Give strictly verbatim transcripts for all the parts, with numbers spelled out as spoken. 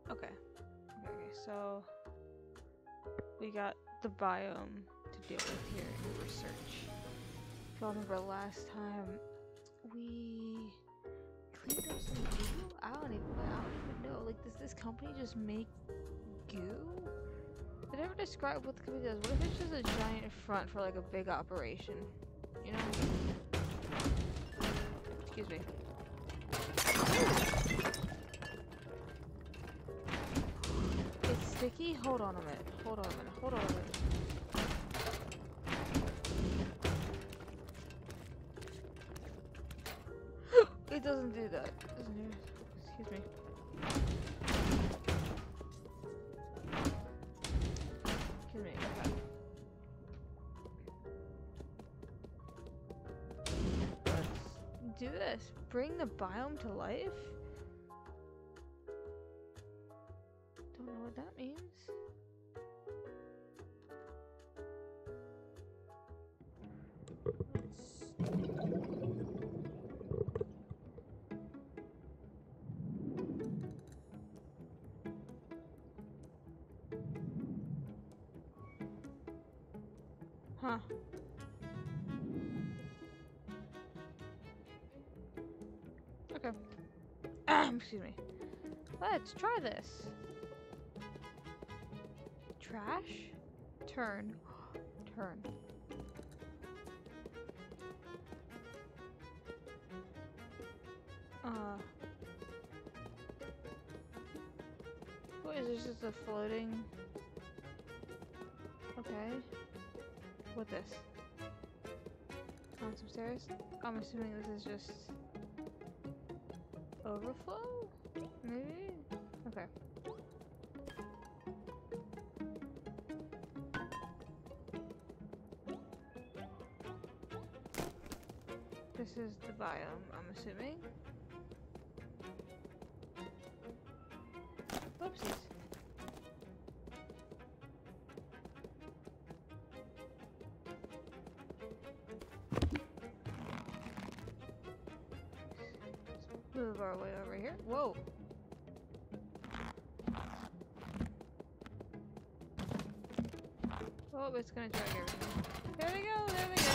Okay. Okay, so we got the biome to deal with here in research. If y'all remember last time, we cleaned up some goo? I don't even, I don't even know. Like, does this company just make goo? Did I ever describe what the company does? What if it's just a giant front for like a big operation? You know? Excuse me. It's sticky? Hold on a minute. Hold on a minute. Hold on a minute. It doesn't do that. It doesn't do it. Excuse me. Excuse me. Okay. Let's do this. Bring the biome to life? Don't know what that means. Huh. Okay. Excuse me. Let's try this. Trash? Turn. Turn. Uh. What is this? Just a floating. Okay. What this? On some stairs? I'm assuming this is just overflow? Maybe? Okay. This is the biome, I'm assuming. Whoopsies. Move our way over here. Whoa! Oh, it's gonna drag everything. There we go, there we go!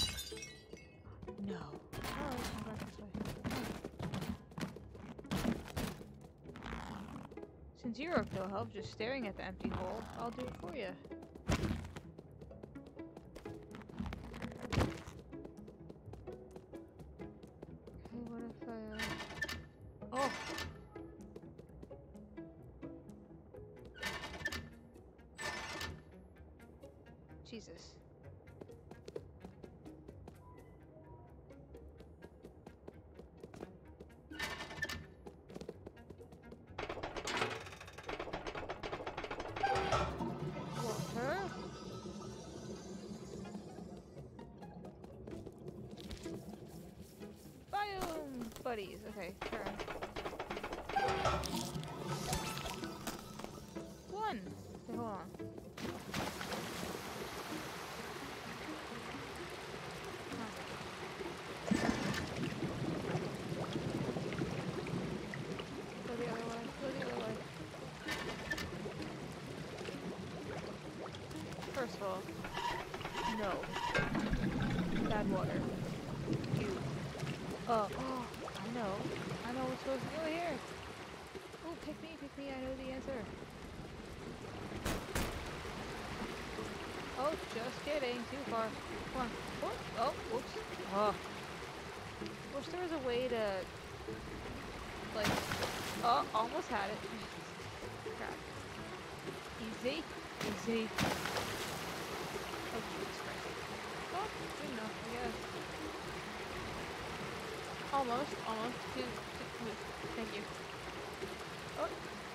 No. Oh, let's come back this way. Since you're of no help just staring at the empty hole, I'll do it for you. Okay, what if I... Uh... Oh! Jesus. Water? Biome buddies. Okay, turn. One! Okay, hold on. Go the other way. Go the other way. First of all, no. Bad water. You. Uh, oh, I know. I know what's supposed to go here. Oh, pick me, pick me. I know the answer. Oh, just kidding. Too far. Come on. Oh, oh, whoops. Oh. Wish there was a way to, like, oh, almost had it. Crap. Easy. Easy. Oh, Jesus Christ. Oh, good enough, I guess. Almost, almost. Two, two, move. Thank you. Oh.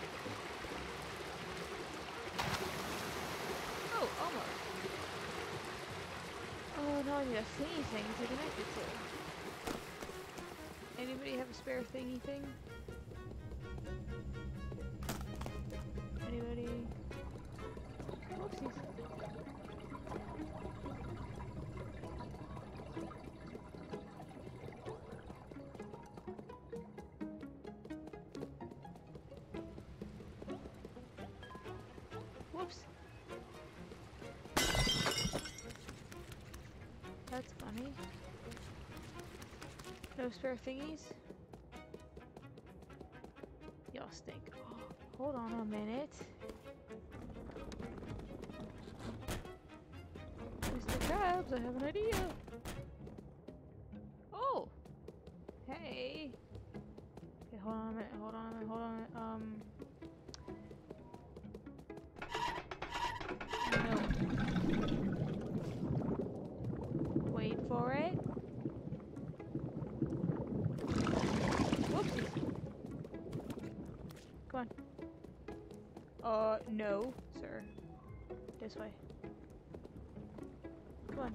Oh, almost. Oh, now I need a thingy thing to connect it to. Anybody have a spare thingy thing? Anybody? Oopsies. money? No spare thingies? Y'all stink. Oh, hold on a minute. Mister Krabs, I have an idea. Oh! Hey! Okay, hold on a minute, hold on a minute, hold on a minute. Um... No. Wait for it. Whoopsies. Come on. Uh, no, sir. This way. Come on.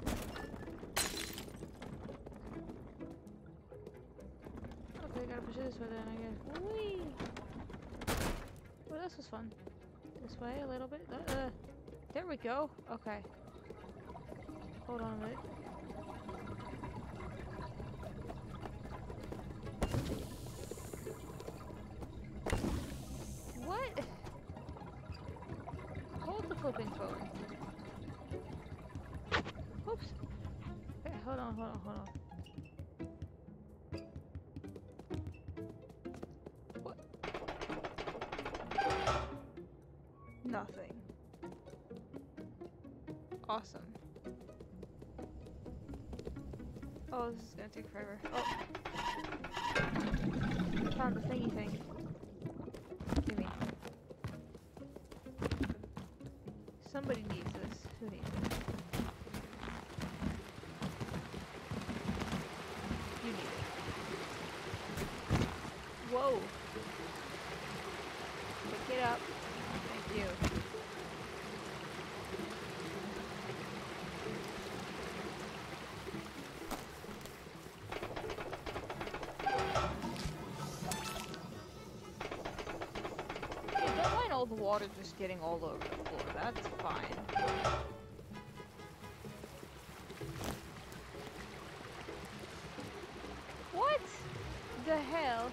Okay, gotta push it this way then, I guess. Whee! Well, this was fun. This way a little bit. Uh, uh, there we go. Okay. Hold on a minute. What? Hold the flipping phone. Oops. Okay, hold on, hold on, hold on. What? Nothing. Awesome. Oh, this is gonna take forever. Oh! Found the thingy thing. Gimme. Somebody needs this. Who needs it? You need it. Whoa! Pick it up. Thank you. All the water just getting all over the floor. That's fine. What the hell?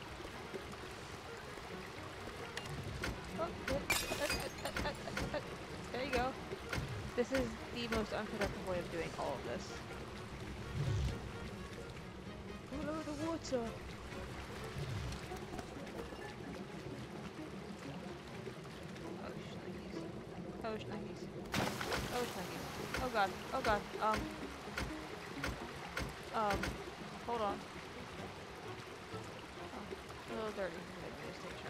Oh, there you go. This is the most unproductive way of doing all of this. All over the water. Oh, shnikes. Oh, shnikes. Oh god. Oh god. Um. Um. Hold on. Oh, a little dirty. Let me just take a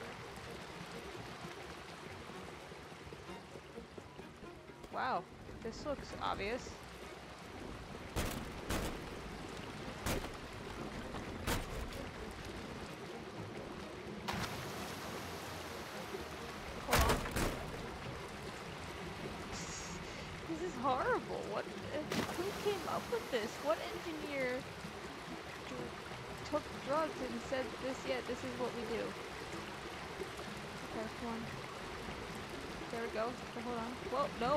shower. Wow. This looks obvious. Horrible. What? Uh, who came up with this? What engineer took drugs and said this? Yeah, this is what we do. Okay, come on. There we go. Okay, hold on. Whoa, no.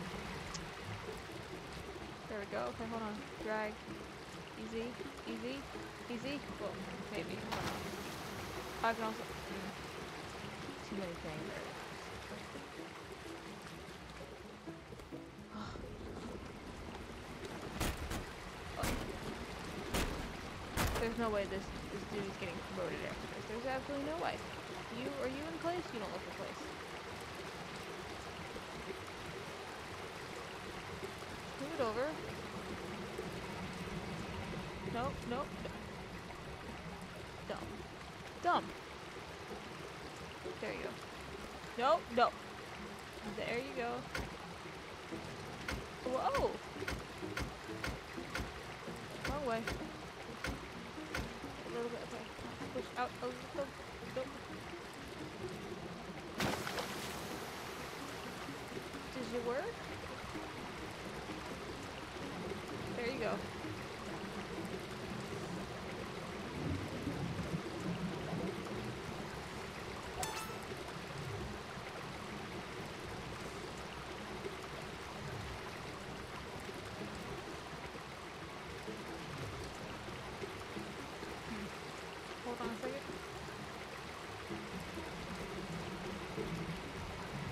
There we go. Okay, hold on. Drag. Easy, easy, easy. Well, maybe. I don't know. I can also. Mm, too many things. There's no way this this dude is getting promoted after this. There's absolutely no way. You are you in place? You don't look in place. Move it over. No, no. Dumb. Dumb. There you go. No, no. There you go. Whoa. Wrong way. A little bit, okay. Push out a little. Nope. Does it work? There you go. Hold on a second.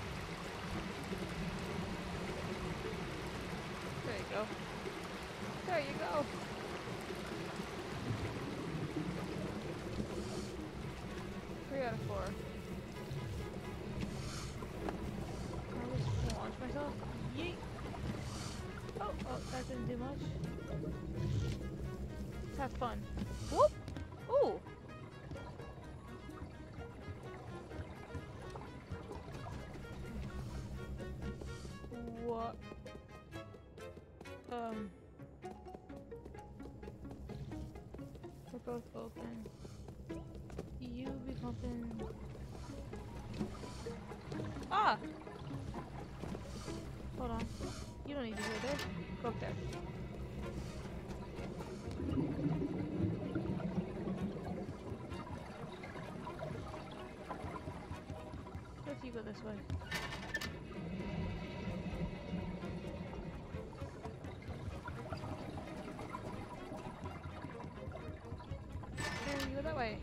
There you go. There There you go. Three out of four. I'll just launch myself. Yeet. Oh, oh, that didn't do much. Let's have fun. Whoop! Ooh! What? Um. They're both open. You be pumping. Ah! Hold on. You don't need to go there. Go up there. What if you go this way? There, you go that way.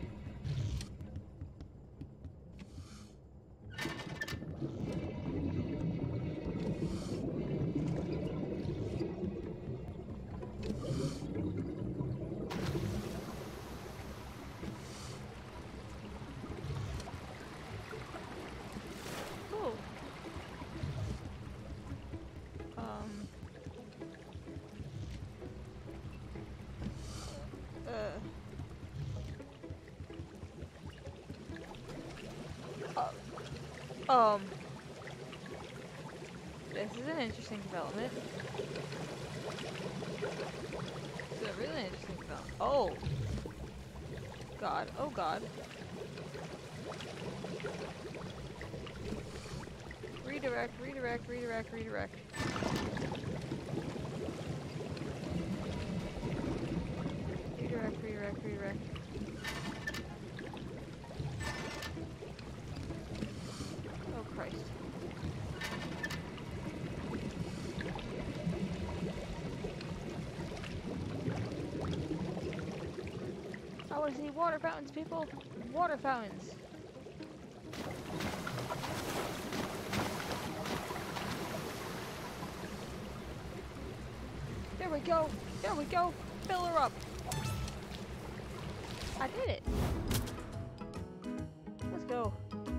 Um, this is an interesting development. This is a really interesting development. Oh! God, oh God. Redirect, redirect, redirect, redirect. Redirect, redirect, redirect. Christ. I want to see water fountains, people. Water fountains. There we go. There we go. Fill her up. I did it. Let's go.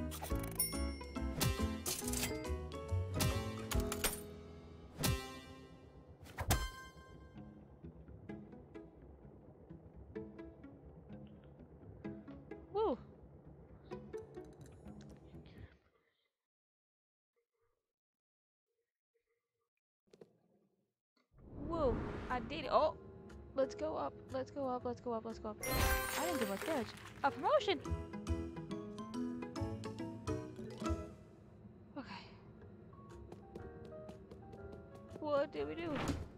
Woo. Woo. I did it. Oh. Let's go up. Let's go up. Let's go up. Let's go up. I didn't do much damage. A promotion. Okay. What do we do?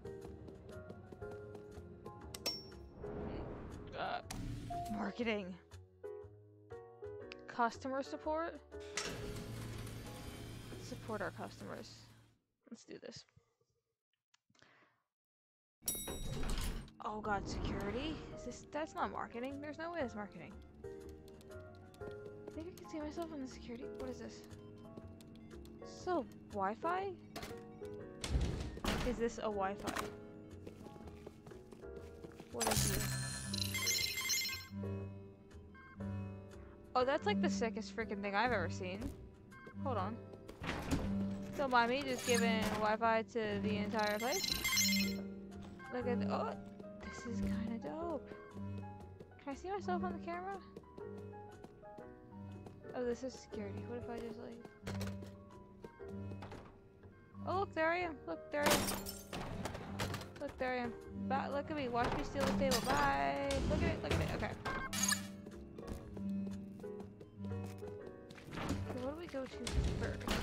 Uh, marketing. Customer support. Let's support our customers. Let's do this. Oh God, security? Is this? That's not marketing. There's no way that's marketing. I think I can see myself in the security. What is this? So, Wi-Fi? Is this a Wi-Fi? What is this? Oh, that's like the sickest freaking thing I've ever seen. Hold on. Don't mind me just giving Wi-Fi to the entire place. Look at the, oh, this is kind of dope. Can I see myself on the camera? Oh, this is security. What if I just like... Oh, look, there I am. Look, there I am. Look, there I am. Bye. Look at me. Watch me steal the table. Bye. Look at it. Look at it. Okay. So what do we go to first?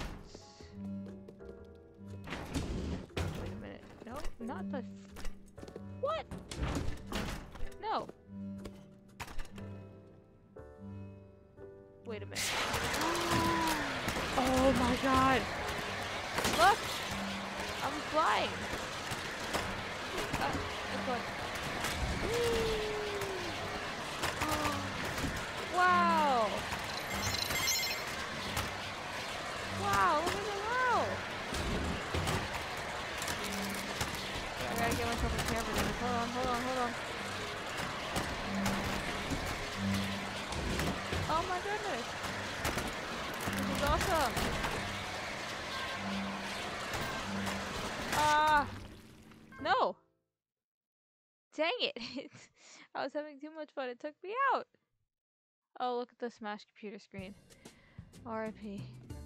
Wait a minute. No, not the... What? No. Wait a minute. Oh my God. Look! I'm flying! Uh, I'm going. Oh. Wow! Wow, look at the wow! I gotta get myself a camera in the car. awesome! Ah! Uh, no! Dang it! I was having too much fun. It took me out. Oh, look at the smashed computer screen. R I P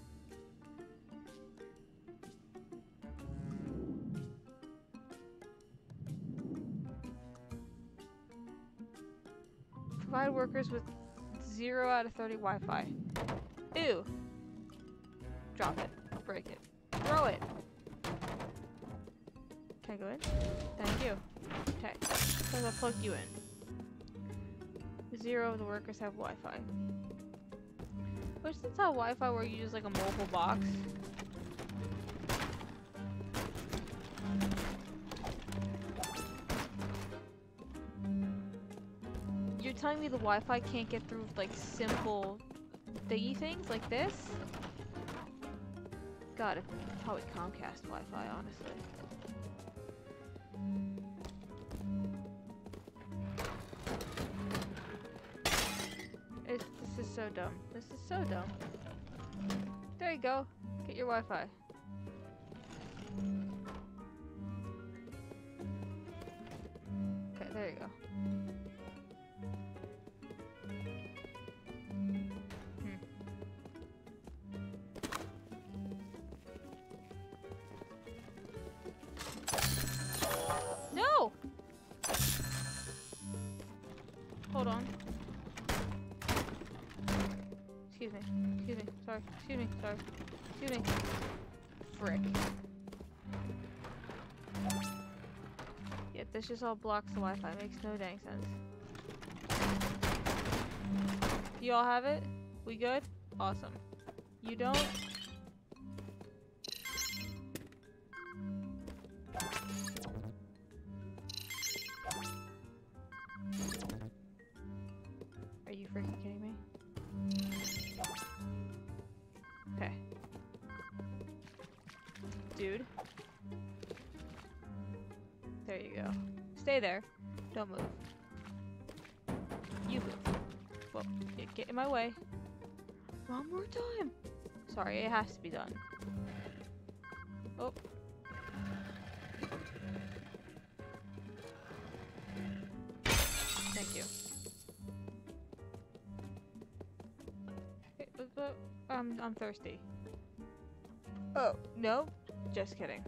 Provide workers with zero out of thirty Wi-Fi. Ew. Drop it. Break it. Throw it. Can I go in? Thank you. Okay. So I'll plug you in. Zero of the workers have Wi-Fi. Wish this had Wi-Fi where you use like a mobile box. You're telling me the Wi-Fi can't get through like simple thingy things like this? God, it's probably Comcast Wi-Fi, honestly. It's, this is so dumb. This is so dumb. There you go. Get your Wi-Fi. Okay, there you go. Hmm. No! Hold on. Excuse me. Excuse me. Sorry. Excuse me. Sorry. Excuse me. Frick. Yeah, this just all blocks the Wi-Fi. Makes no dang sense. Do you all have it? We good? Awesome. You don't? Are you freaking kidding me? Okay. Dude. There you go. Stay there. Don't move. You move. Well, get, get in my way. One more time. Sorry, it has to be done. Oh. Thank you. Okay, uh, uh, um, I'm thirsty. Oh, no? Just kidding.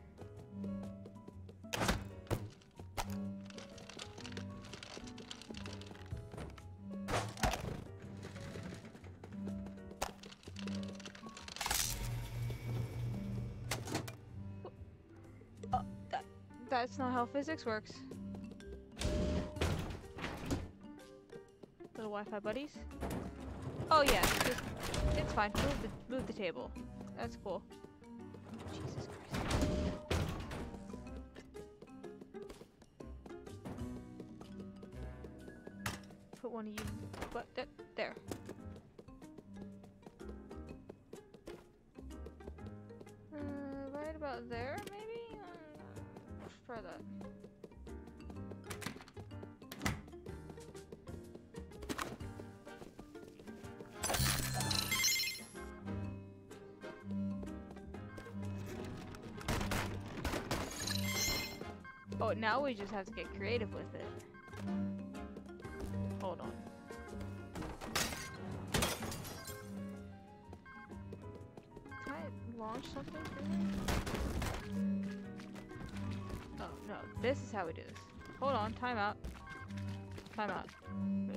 Oh, that, that's not how physics works. Little Wi-Fi buddies. Oh yeah, just, it's fine. Move the, move the table. That's cool. Jesus Christ. Put one of you, but that, there. Uh, right about there, maybe? Uh, let's try that. Oh, now we just have to get creative with it. Hold on. Can I launch something? Oh, no. This is how we do this. Hold on. Time out. Time out. Move.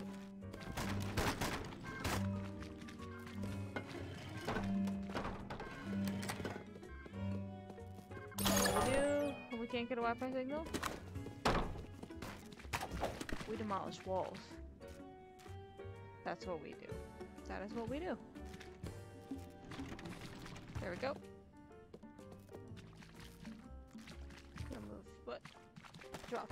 What do we do when we can't get a Wi-Fi signal? We demolish walls. That's what we do. That is what we do. There we go. Gonna move. What? Drop.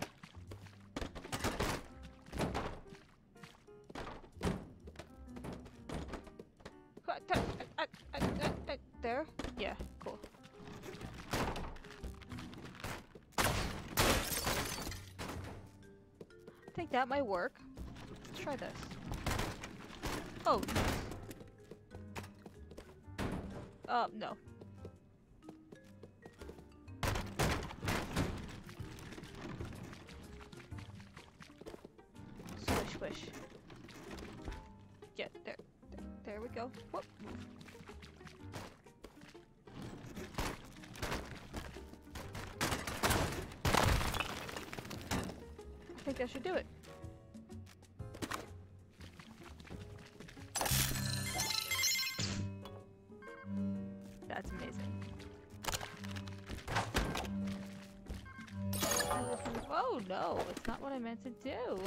There? Yeah, cool. I think that might work. Let's try this. Oh, nice. Uh, no. Swish, swish. Yeah, there, there, there we go. Whoop. I think that should do it. That's amazing. Oh no, it's not what I meant to do.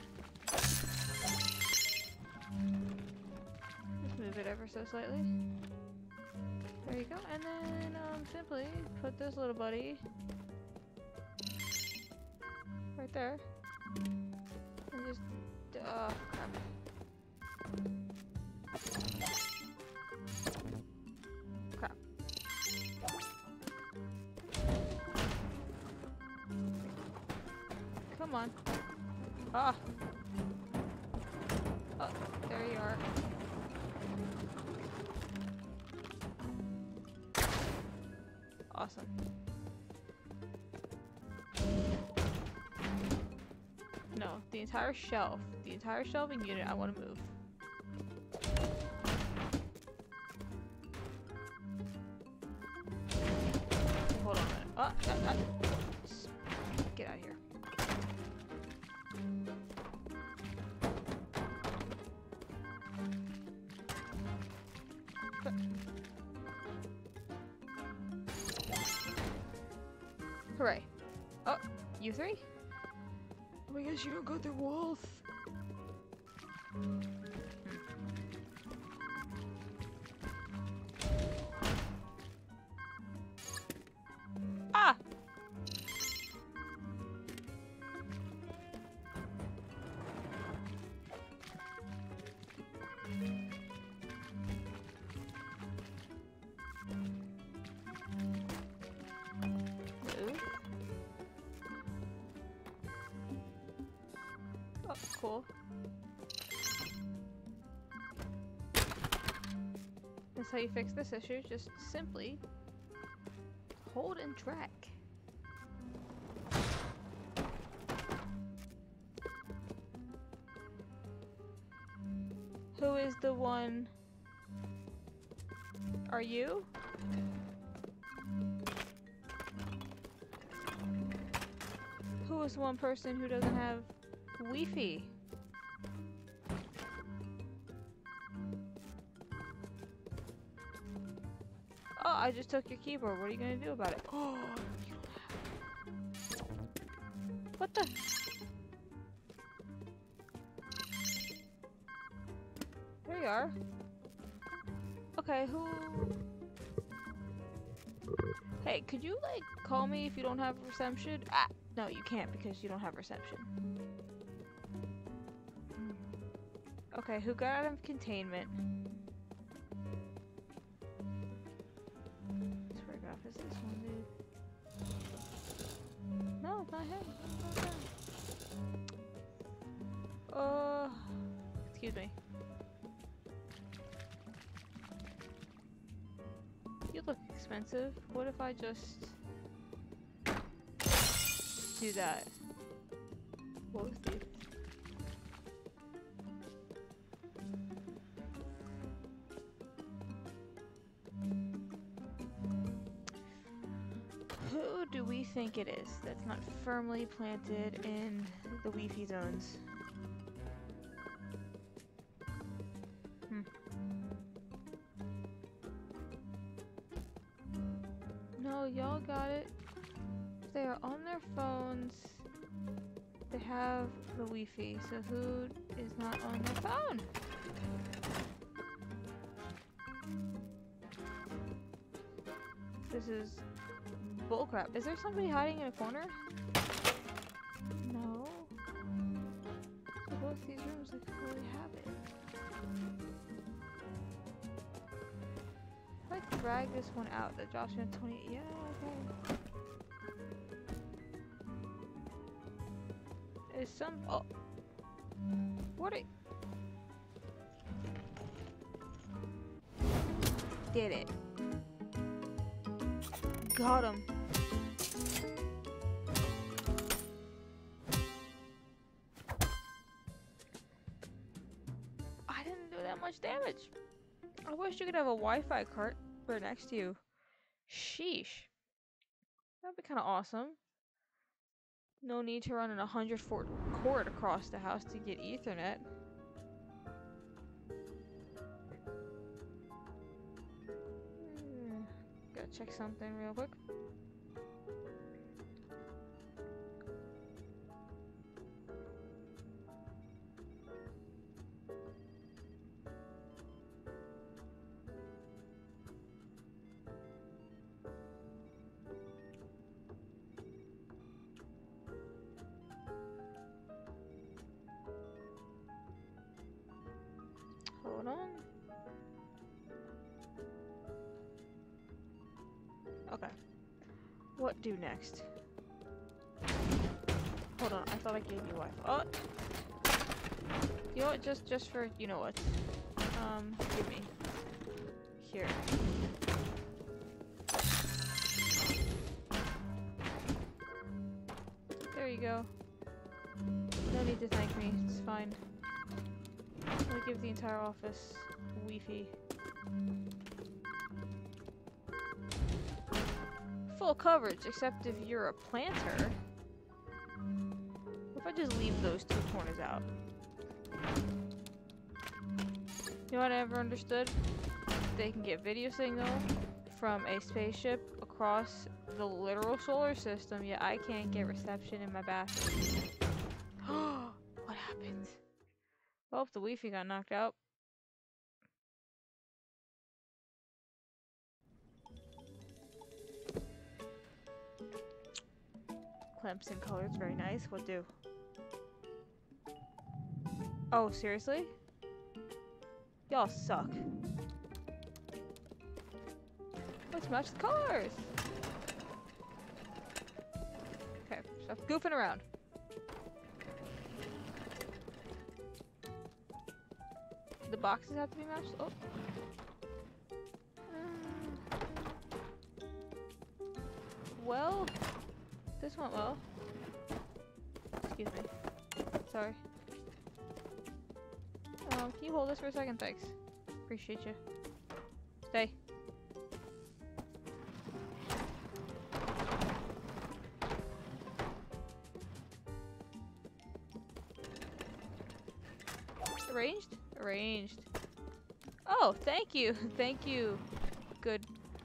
Just move it ever so slightly. There you go, and then um, simply put this little buddy right there. And just, oh crap. Crap. Come on. Ah. Oh, there you are. Awesome. No, the entire shelf, the entire shelving unit I want to move. Hold on a minute. Oh, uh, uh, get out of here. Hooray. Oh, you three? Oh my gosh, you don't go through walls. Hmm. Ah! Cool. That's how you fix this issue. Just simply hold and drag. Who is the one? Are you? Who is one person who doesn't have Wi-Fi? Oh, I just took your keyboard. What are you gonna do about it? Oh, you don't have... What the? There you are. Okay, who... Hey, could you, like, call me if you don't have reception? Ah, no, you can't because you don't have reception. Okay, who got out of containment? Swear God, is this one dude? No, it's not him. It's not him. Uh, excuse me. You look expensive. What if I just do that? What was the... Who do we think it is that's not firmly planted in the Wi-Fi zones? Hmm. No, y'all got it. They are on their phones. They have the Wi-Fi, so who is not on their phone? This is bullcrap. Is there somebody hiding in a corner? No. So both these rooms like fully have it. If I drag this one out, that drops me to twenty. Yeah, okay. Is some... Oh. What are... Did it. got him. I didn't do that much damage. I wish you could have a Wi-Fi cart right next to you. Sheesh. That'd be kind of awesome. No need to run an one hundred foot cord across the house to get Ethernet. Hmm. Gotta check something real quick. Hold on. Okay. What do next? Hold on, I thought I gave you Wi-Fi. Oh! You know what, just, just for, you know what. Um, give me. Here. There you go. No need to thank me, it's fine. I'll give the entire office Wi-Fi. Full coverage, except if you're a planter. What if I just leave those two corners out? You know what I never understood? They can get video signal from a spaceship across the literal solar system, yet I can't get reception in my bathroom. What happened? Well, if the Wi-Fi got knocked out. Clemson colors, very nice. What do? Oh, seriously? Y'all suck. Let's match the colors! Okay, stop goofing around. The boxes have to be matched? Oh. Um, well, this went well. Excuse me. Sorry. Um, can you hold this for a second? Thanks. Appreciate you. Stay. Arranged? Arranged. Oh, thank you. Thank you. Good.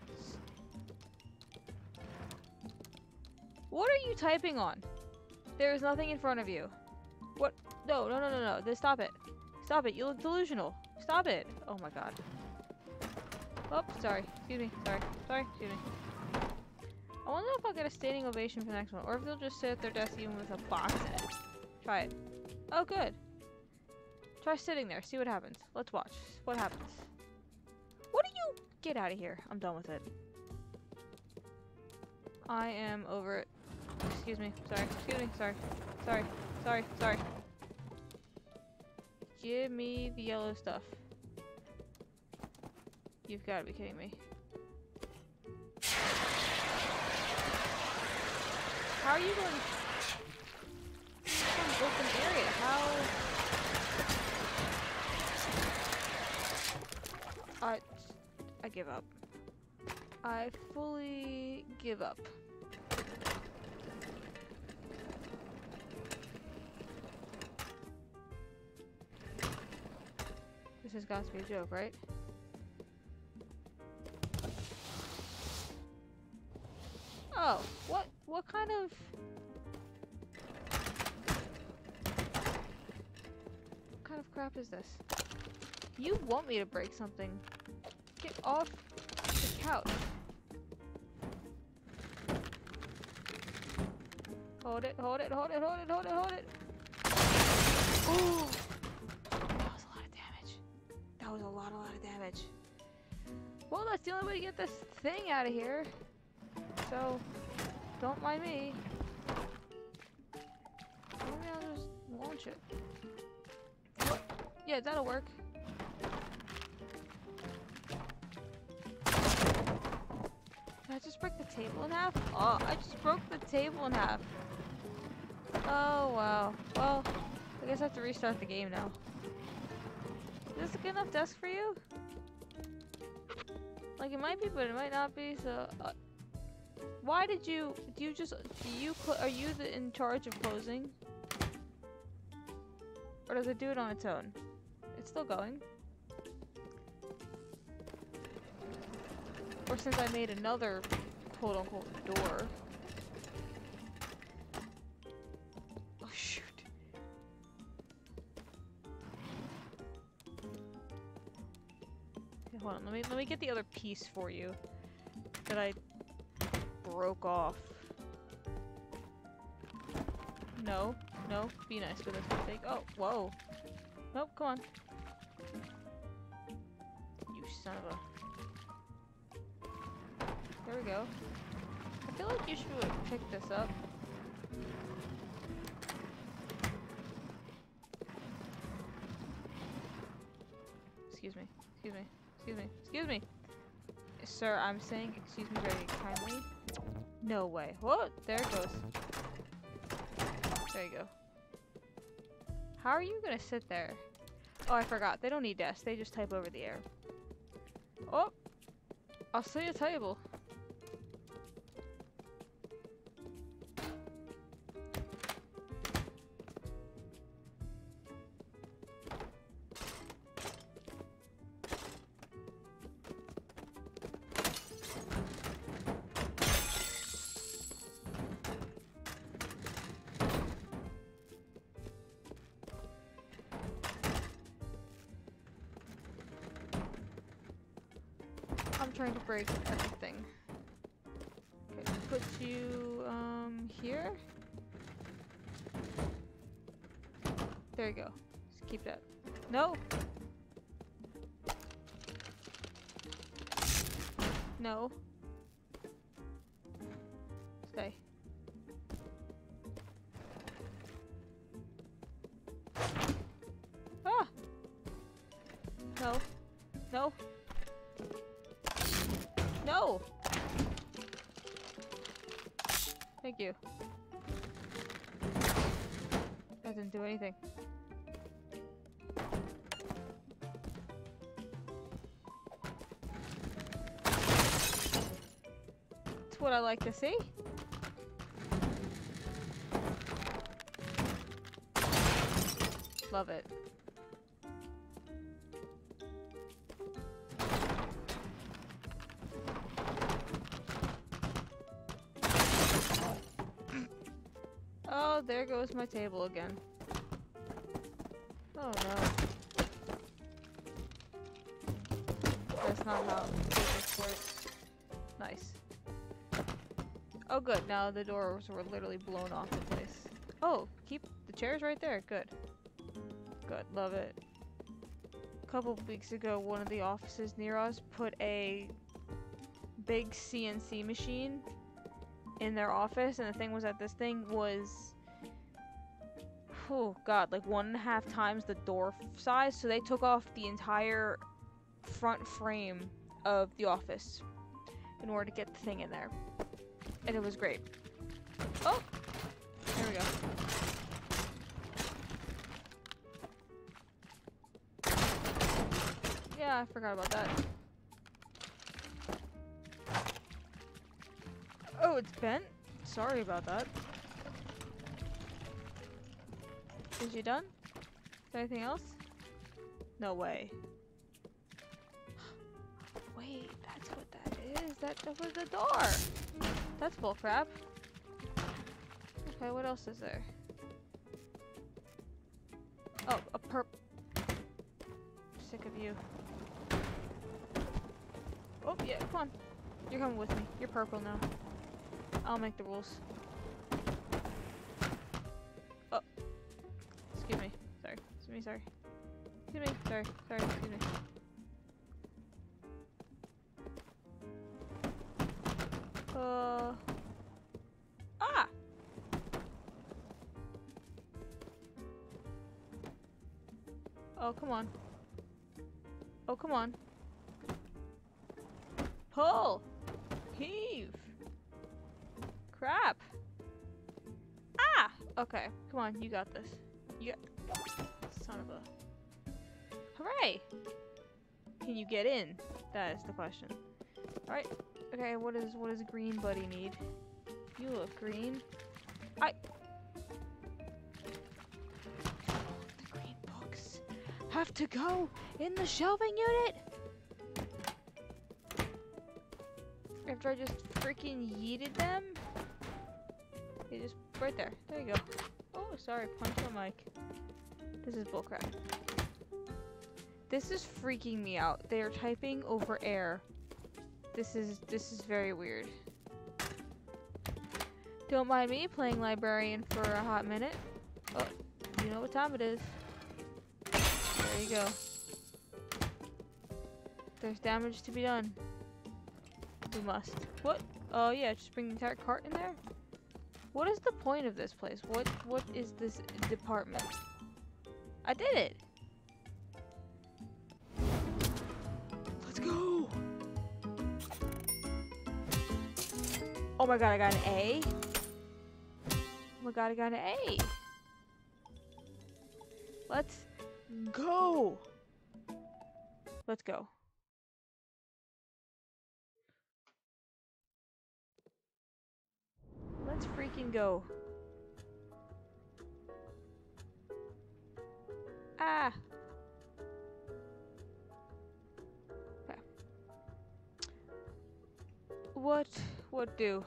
What are you typing on? There is nothing in front of you. What? No, no, no, no, no. This, stop it. Stop it. You look delusional. Stop it. Oh my god. Oh, sorry. Excuse me. Sorry. Sorry. Excuse me. I wonder if I'll get a standing ovation for the next one, or if they'll just sit at their desk even with a box in it. Try it. Oh, good. Try sitting there. See what happens. Let's watch. What happens? What do you... Get out of here. I'm done with it. I am over it. Excuse me. Sorry. Excuse me. Sorry. Sorry. Sorry. Sorry. Give me the yellow stuff. You've got to be kidding me. How are you going... Some open area. How... I... I give up. I fully give up. This has got to be a joke, right? Oh, what what kind of what kind of crap is this? You want me to break something? Get off the couch. Hold it, hold it, hold it, hold it, hold it, hold it. Ooh! That was a lot of damage. That was a lot, a lot of damage. Well, that's the only way to get this thing out of here. So, don't mind me. Maybe I'll just launch it. What? Yeah, that'll work. Did I just break the table in half? Oh, I just broke the table in half. Oh, wow. Well, I guess I have to restart the game now. Is this a good enough desk for you? Like, it might be, but it might not be, so... Uh, why did you... Do you just... Do you... Are you the, in charge of closing? Or does it do it on its own? It's still going. Or since I made another quote-unquote door. Oh, shoot. Okay, hold on. Let me, let me get the other piece for you that I broke off. No. No. Be nice with this mistake. Oh, whoa. Nope, come on. You son of a... There we go. I feel like you should pick this up. Excuse me. Excuse me. Excuse me. Excuse me. Sir, I'm saying excuse me very kindly. No way. Whoa! There it goes. There you go. How are you gonna sit there? Oh, I forgot. They don't need desks. They just type over the air. Oh! I'll see a table. I'm trying to break everything. Okay, put you, um, here? There you go. Just keep that. No! No. Stay. Ah! No. No. No! Thank you. That didn't do anything. That's what I like to see. Love it. Oh, there goes my table again. Oh no. That's not how physics works. Nice. Oh good, now the doors were literally blown off in place. Oh, keep the chairs right there. Good. Good, love it. A couple of weeks ago, one of the offices near us put a big C N C machine in their office, and the thing was that this thing was, oh god, like one and a half times the door size, so they took off the entire front frame of the office in order to get the thing in there. And it was great. Oh! There we go. Yeah, I forgot about that. Oh, it's bent? Sorry about that. Is you done? Is there anything else? No way. Wait, that's what that is. That was the door. That's bullcrap. Okay, what else is there? Oh, a perp. Sick of you. Oh, yeah, come on. You're coming with me. You're purple now. I'll make the rules. Oh. Excuse me. Sorry. Excuse me, sorry. Excuse me. Sorry. Sorry. Excuse me. Uh. Ah! Oh, come on. Oh, come on. Pull! Heave! Crap! Ah! Okay, come on, you got this. You got... Son of a... Hooray! Can you get in? That is the question. Alright. Okay, what is what does green buddy need? You look green. I... The green books have to go in the shelving unit! After I just freaking yeeted them? Okay, just right there. There you go. Oh, sorry. Punch my mic. This is bullcrap. This is freaking me out. They are typing over air. This is this is very weird. Don't mind me playing librarian for a hot minute. Oh, you know what time it is. There you go. There's damage to be done. We must. What? Oh yeah, just bring the entire cart in there? What is the point of this place? What what is this department? I did it! Let's go! Oh my god, I got an A? Oh my god, I got an A! Let's go! Let's go. Let's freaking go. Ah! Okay. What? What do?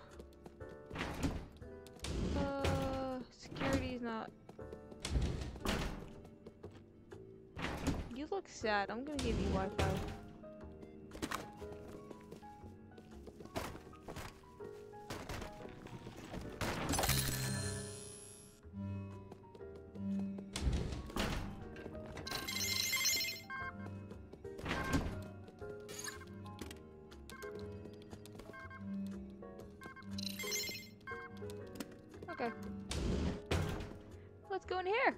Uh, security's not... You look sad. I'm gonna give you Wi-Fi. Okay. Let's go in here.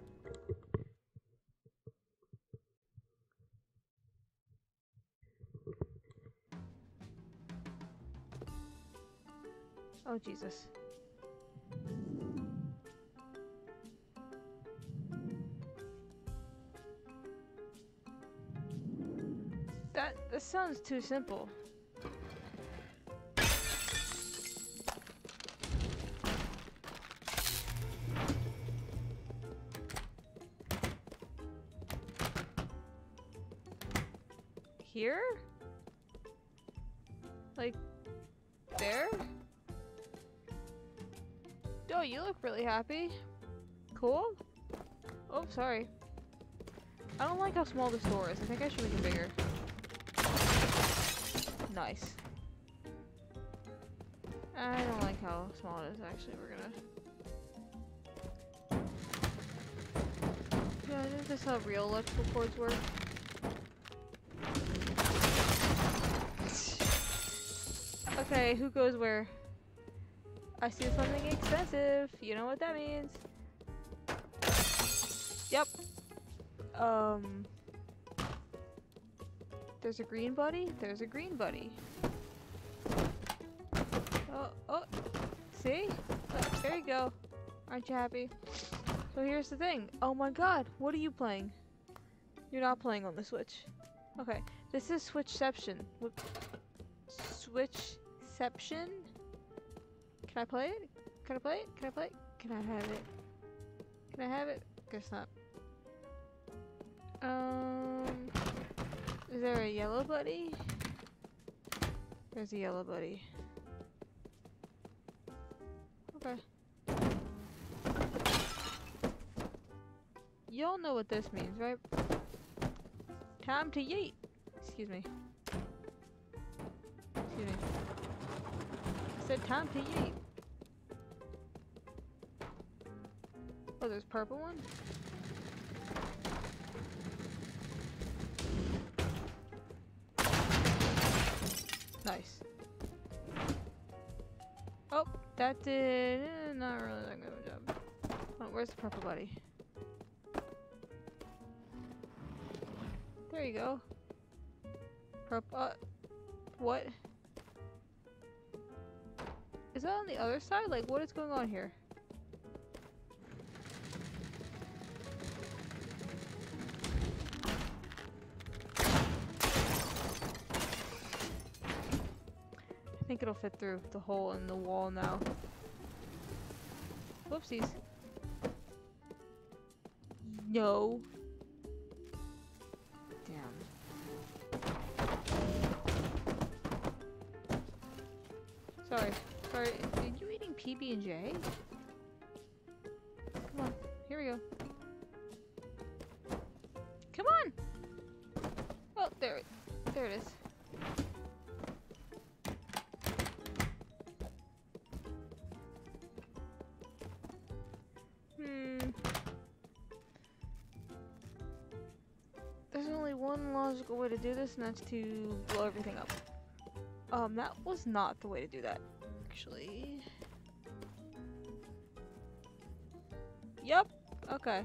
Oh, Jesus. That, that sounds too simple. Here? Like, there? Oh, you look really happy. Cool. Oh, sorry. I don't like how small this door is. I think I should make it bigger. Nice. I don't like how small it is, actually. We're gonna... Yeah, I think this is how real electrical cords work. Okay, who goes where? I see something expensive. You know what that means. Yep. Um. There's a green buddy? There's a green buddy. Oh, oh. See? Oh, there you go. Aren't you happy? So here's the thing. Oh my god, what are you playing? You're not playing on the Switch. Okay, this is Switchception. Switchception? Can I play it? Can I play it? Can I play it? Can I have it? Can I have it? Guess not. Um, is there a yellow buddy? There's a yellow buddy. Okay. Y'all know what this means, right? Time to yeet. Excuse me. Excuse me. I said time to yeet. Oh, there's a purple one? Nice. Oh, that did eh, not really that good of a job. Oh, where's the purple buddy? There you go. Purple. Uh, what? Is that on the other side? Like, what is going on here? I think it'll fit through the hole in the wall now. Whoopsies. No. Damn. Sorry. Sorry. Are you eating P B and J? Come on. Here we go. Come on! Oh, there, there it is. Hmm. There's only one logical way to do this, and that's to blow everything up. Um, that was not the way to do that, actually. Yup. Okay.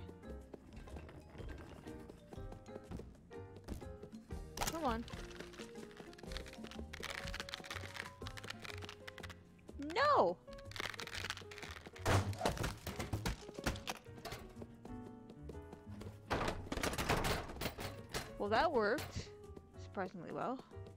Come on. No! Well, that worked surprisingly well.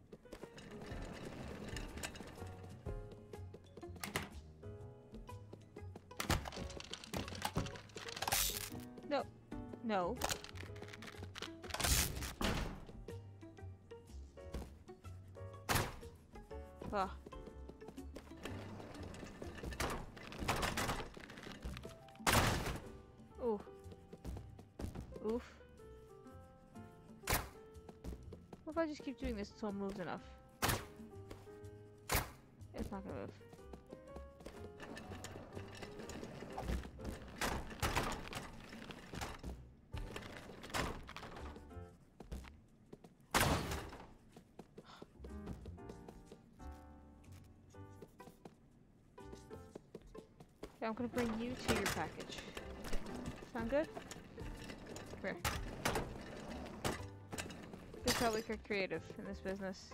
No. No. Ah. Ooh. Oof. What if I just keep doing this until it moves enough? It's not gonna move. Okay, I'm gonna bring you to your package. Sound good? Come here. This is how we get creative in this business.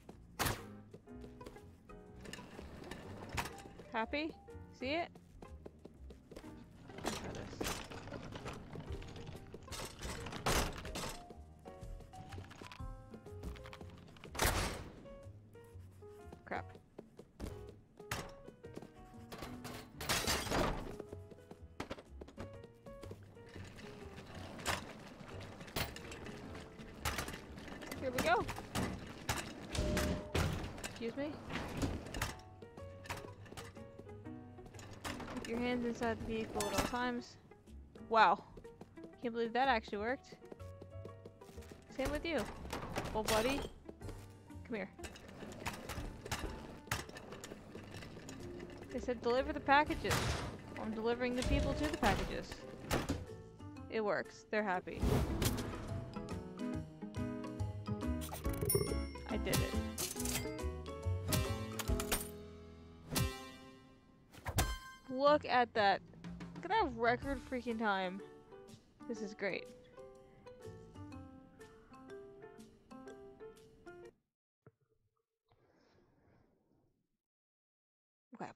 Happy? See it? Let's try this. Crap. Here we go. Excuse me. Keep your hands inside the vehicle at all times. Wow. Can't believe that actually worked. Same with you. Old buddy. Come here. They said deliver the packages. I'm delivering the people to the packages. It works. They're happy. I did it. Look at that. Look at that record freaking time. This is great. Okay.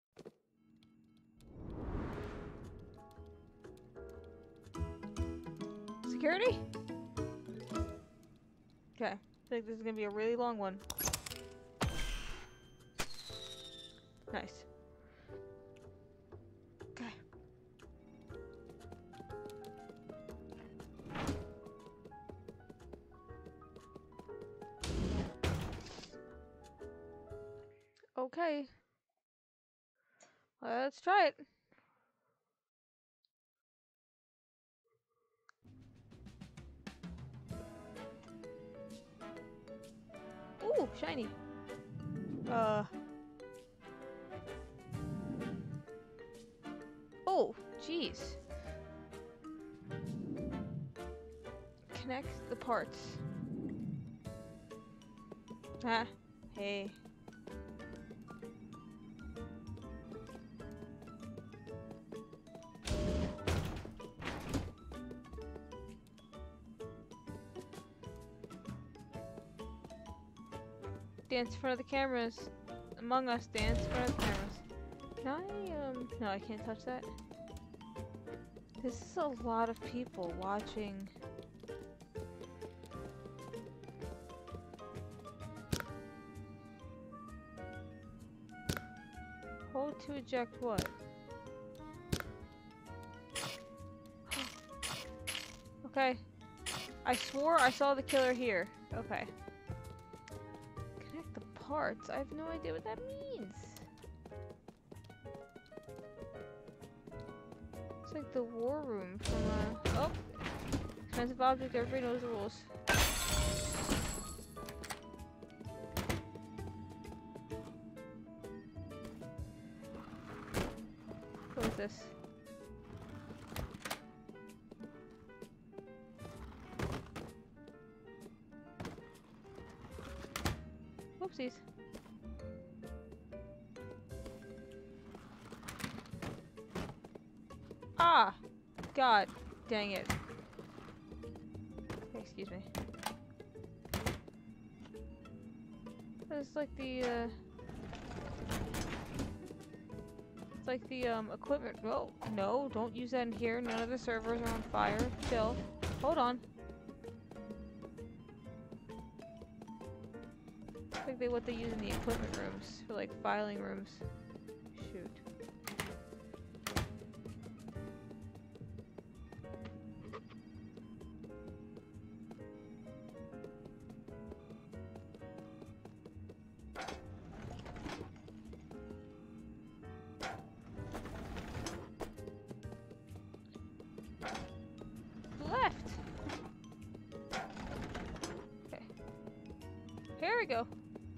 Security? Okay. I think this is gonna be a really long one. Nice. Okay. Okay. Let's try it. Ooh, shiny. Uh. Oh, jeez. Connect the parts. Ah, hey. Dance in front of the cameras. Among Us, dance in front of the cameras. Can I, um, no, I can't touch that. This is a lot of people watching. Hold to eject what? Okay. I swore I saw the killer here. Okay. Connect the parts? I have no idea what that means. It's like the war room from a... Oh! Expensive object, everybody knows the rules. What is this? Whoopsies. Ah! God dang it. Excuse me. It's like the, uh... It's like the, um, equipment- Oh, no, don't use that in here. None of the servers are on fire. Chill. Hold on. It's like they, what they use in the equipment rooms, for, like, filing rooms. Shoot. Left! Okay. Here we go.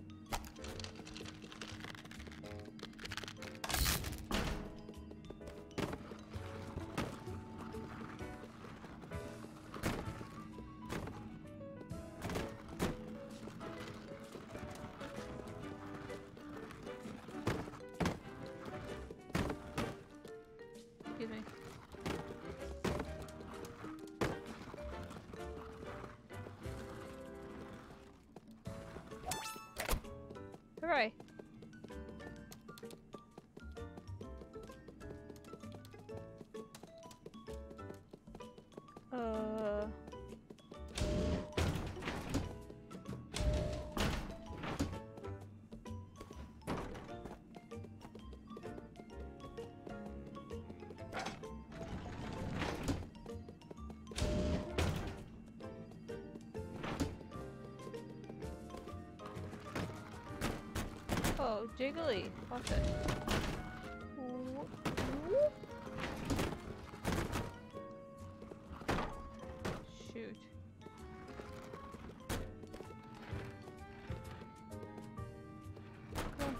Excuse me. Hooray! Uh... Oh, jiggly. Watch it. Shoot. Come on.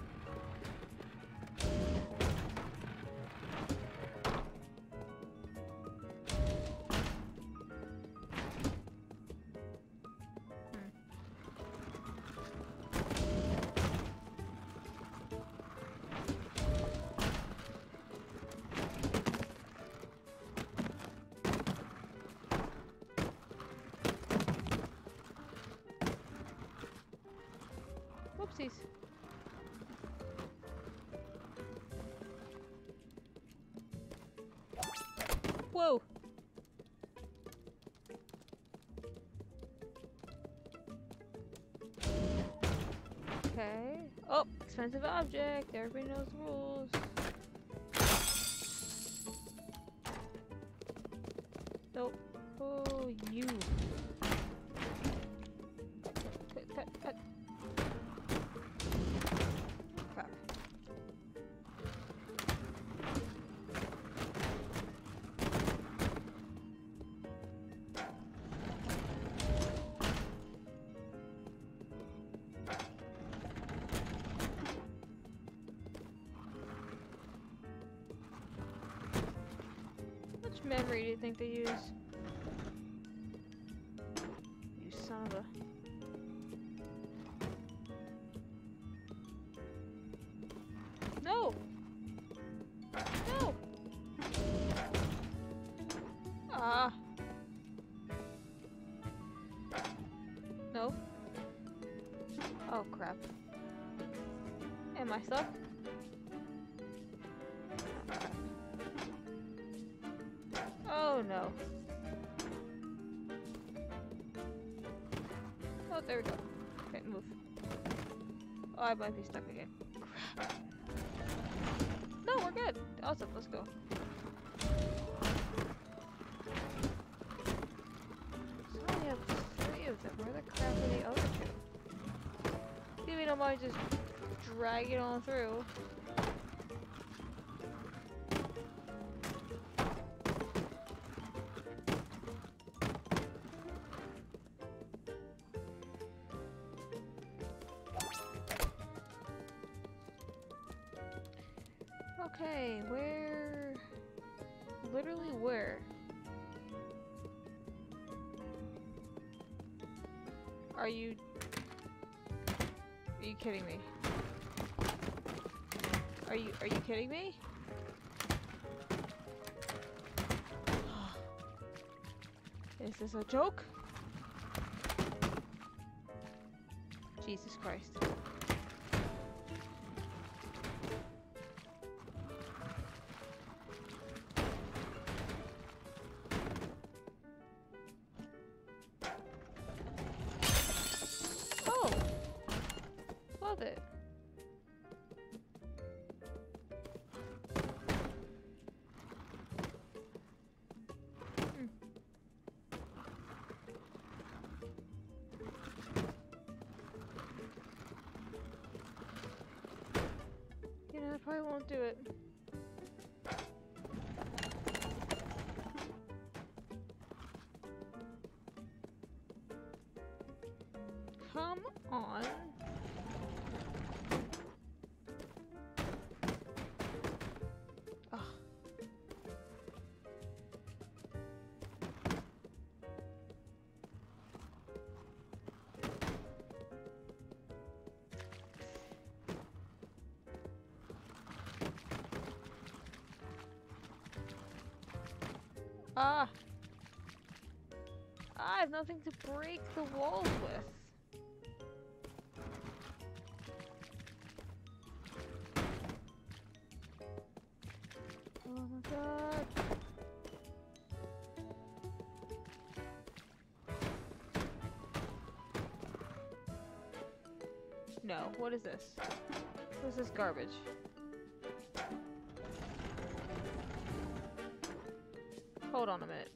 Whoopsies. Whoa. Okay. Oh, expensive object. Everybody knows the rules. Nope. Oh, you. Cut, cut, cut. Crap. How much memory do you think they use? You son of a... No! No! Ah. No. Oh crap. Am I stuck? Oh no. Oh, there we go. Okay, move. Oh, I might be stuck again. Crap. No, we're good. Awesome, let's go. So we have three of them. Where the crap are the other two? You mean I might just drag it on through? Okay, where? Literally where? Are you... Are you kidding me? Are you, are you kidding me? Is this a joke? Jesus Christ. Oh! Love it. Hmm. You know, I probably won't do it. Come on. Ugh. Ah! I have nothing to break the walls with. Oh my god. No, what is this? What is this garbage? Hold on a minute.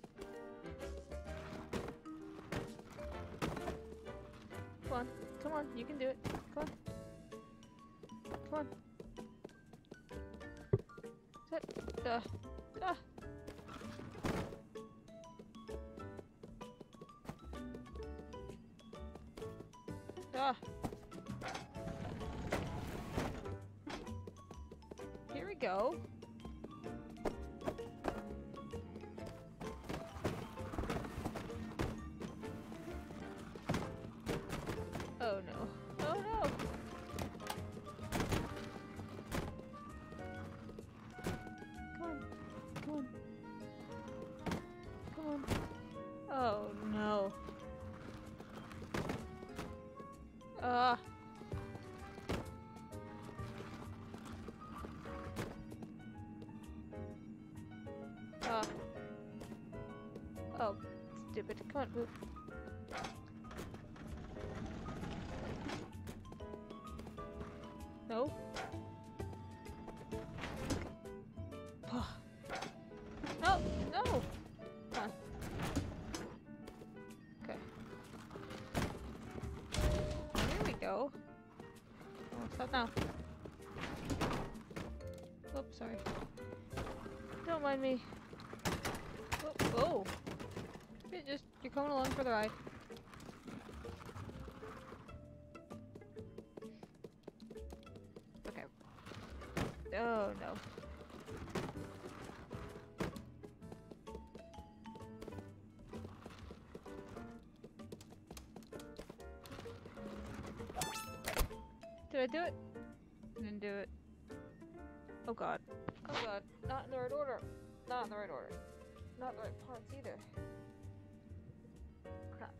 Come on, come on, you can do it. Come on. Come on. Sit. Uh, uh. Ah. Here we go. Oh no. Oh no! Come on. Come on. Come on. Oh no. Ah. Uh. Ah. Oh, stupid. Come on, move. No. Oh. No, no. Come on. Okay. Here we go. Oh, stop now. Oops, sorry. Don't mind me. Oh, oh. You're just you're coming along for the ride. Okay. Oh no. Did I do it? I didn't do it. Oh god. Oh god. Not in the right order. Not in the right order. Not the right parts either. Crap.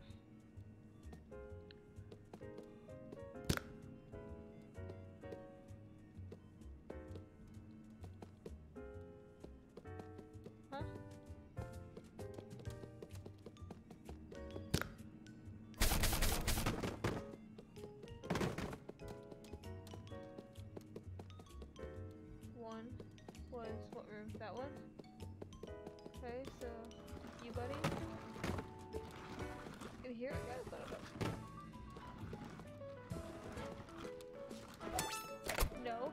was what room? That one? Okay, so you buddy? In here? Yes, I don't know. No.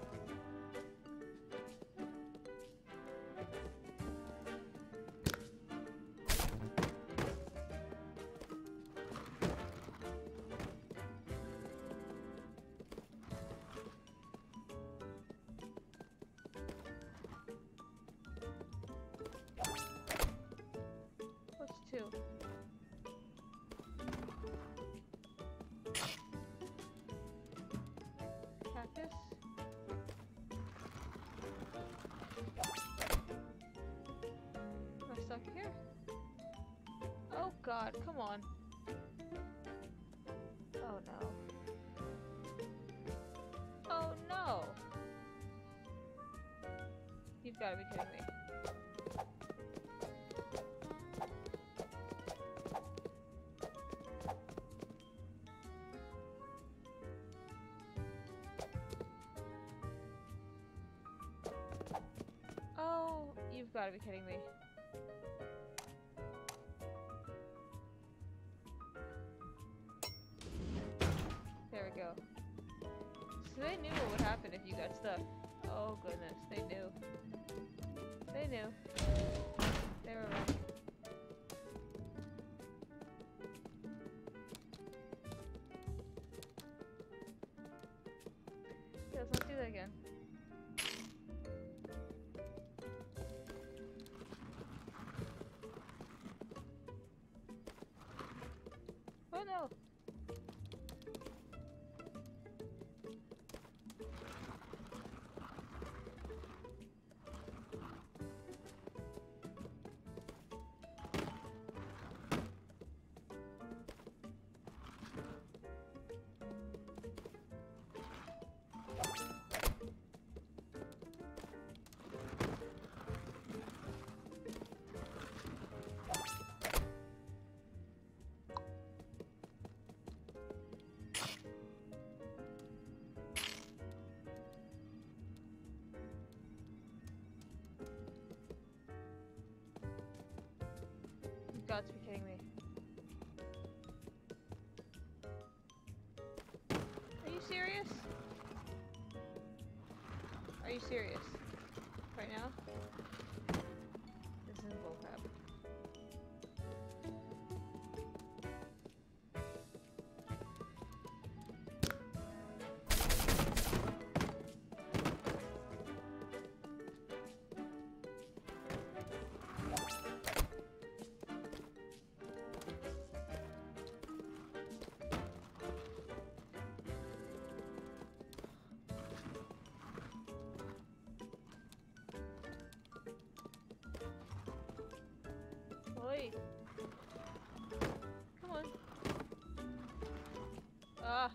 What's two? Cactus? Am I stuck here? Oh god, come on. Oh no. Oh no! You've gotta be kidding me. Oh, you've gotta be kidding me. There we go. So they knew what would happen if you got stuck. Oh goodness, they knew. They knew. They were ready. Yeah, let's not do that again. Oh no! You've got to be kidding me. Are you serious? Are you serious? Right now? This is bullcrap. Oi. Come on. Ah.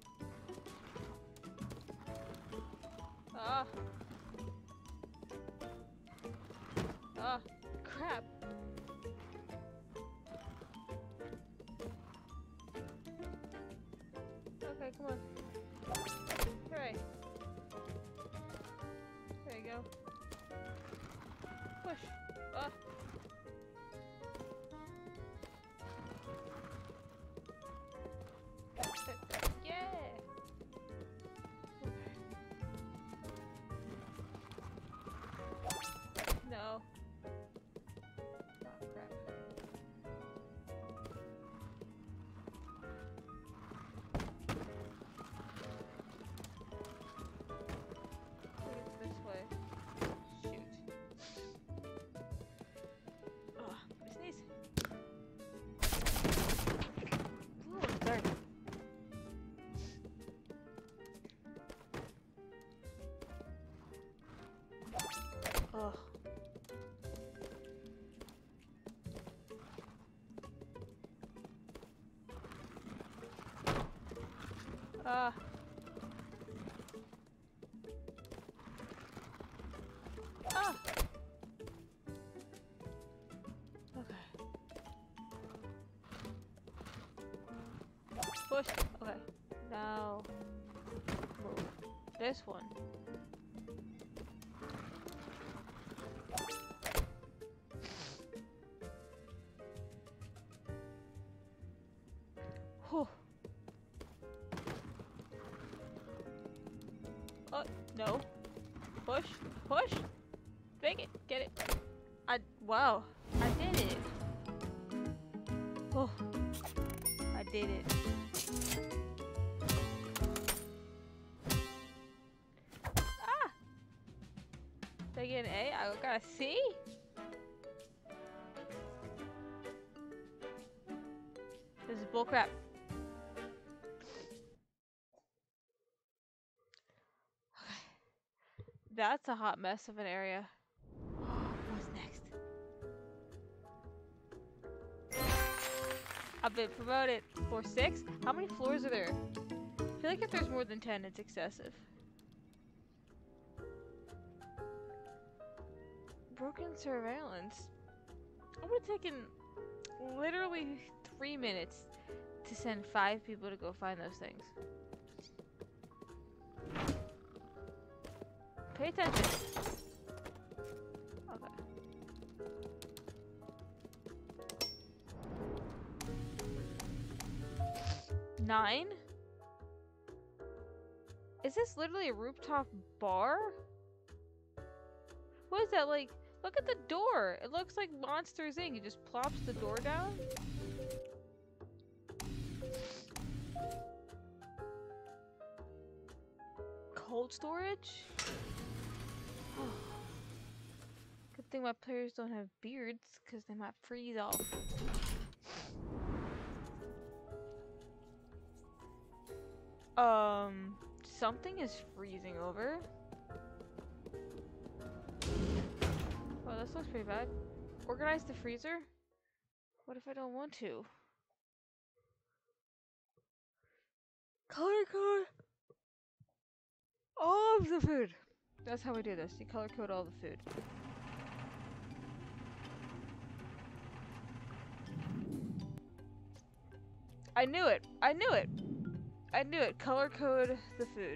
Ah. Ah. Crap. Okay, come on. Hooray. There you go. Push. Ah. Yeah. No. Oh crap. I think it's this way. Shoot. Oh, I sneeze. Ooh, darn. Ugh. Ah. Ah. Okay. Push. Okay. Now move. This one. No. Push. Push. Make it. Get it. I. Wow. I did it. Oh. I did it. Ah! Did I get an A? I got a C? This is bullcrap. That's a hot mess of an area. What's next? I've been promoted. Floor six? How many floors are there? I feel like if there's more than ten, it's excessive. Broken surveillance. It would have taken literally three minutes to send five people to go find those things. Pay attention. Okay. Nine? Is this literally a rooftop bar? What is that like? Look at the door. It looks like Monsters Incorporated. He just plops the door down. Cold storage? Good thing my players don't have beards, because they might freeze off. Um, something is freezing over. Oh, this looks pretty bad. Organize the freezer? What if I don't want to? Color code all of the food. That's how we do this. You color code all the food. I knew it. I knew it. I knew it. Color code the food.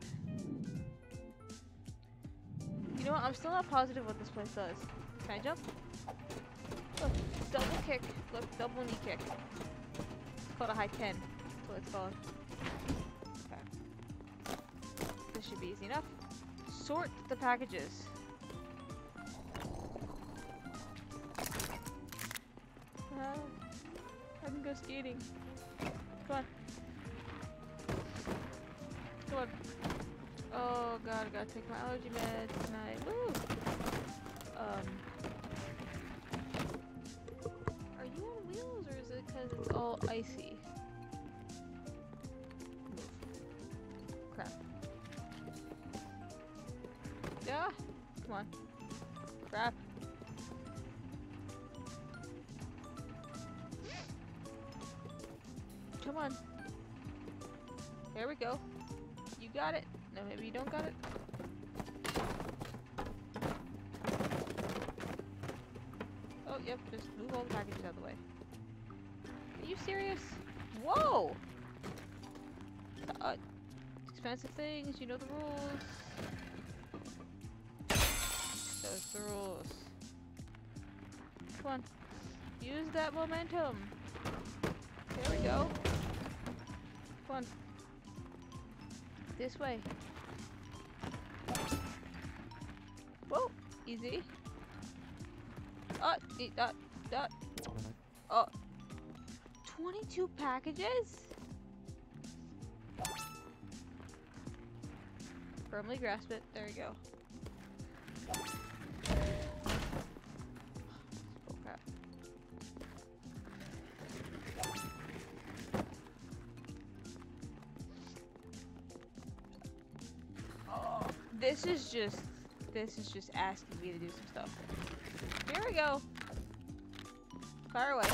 You know what? I'm still not positive what this place does. Can I jump? Look, double kick. Look, double knee kick. It's called a high ten. That's what it's called. Okay. This should be easy enough. Sort the packages. Uh, I can go skating. Come on. Come on. Oh god, I gotta take my allergy meds tonight. Woo! Um. Are you on wheels or is it because it's all icy? Move. Crap. Yeah! Come on. Crap. Come on. There we go. You got it. No, maybe you don't got it. Oh, yep. Just move all the packages out of the way. Are you serious? Whoa! Uh, expensive things. You know the rules. Those the rules. Come on. Use that momentum. There we go. Come on. This way. Whoa, easy. Oh, eat that, that. Oh, twenty-two packages? Firmly grasp it. There you go. Oh, crap. This is just, this is just asking me to do some stuff. Here we go. Fire away.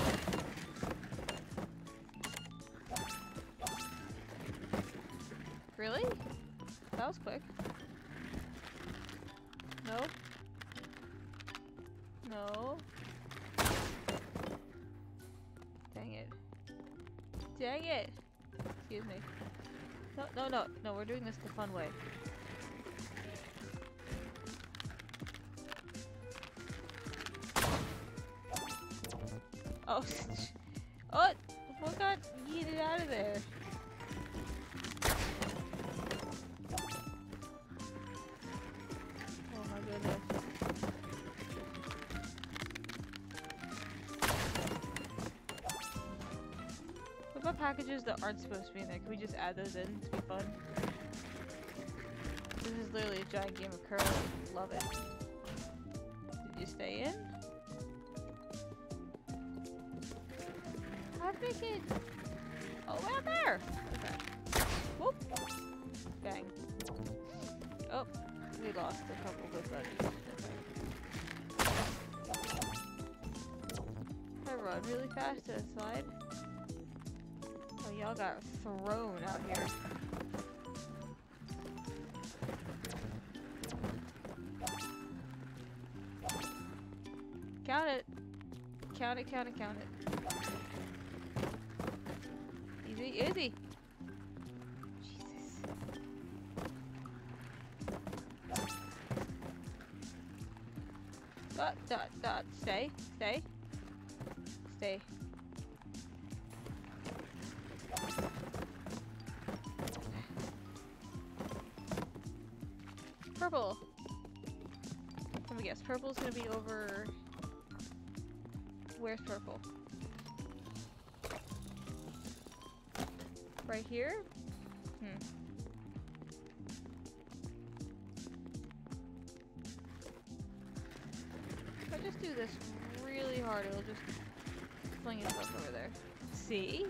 Really? That was quick. No. No. Dang it. Dang it. Excuse me. No, no, no. No, we're doing this the fun way. Oh, oh, what got yeeted out of there? packages that aren't supposed to be in there? Can we just add those in to be fun? This is literally a giant game of curling. Love it. Did you stay in? How'd we get... Oh, out there! Okay. Whoop! Bang. Oh, we lost a couple good buddies. Okay. I run really fast to the side. Oh, y'all got thrown out here. Count it. Count it, count it, count it. Easy, easy. Jesus. Dot, dot, dot. Stay, stay. Stay. Purple. Let me guess. Purple's gonna be over... Where's purple? Right here? Hmm. If I just do this really hard, it'll just fling itself over there. See?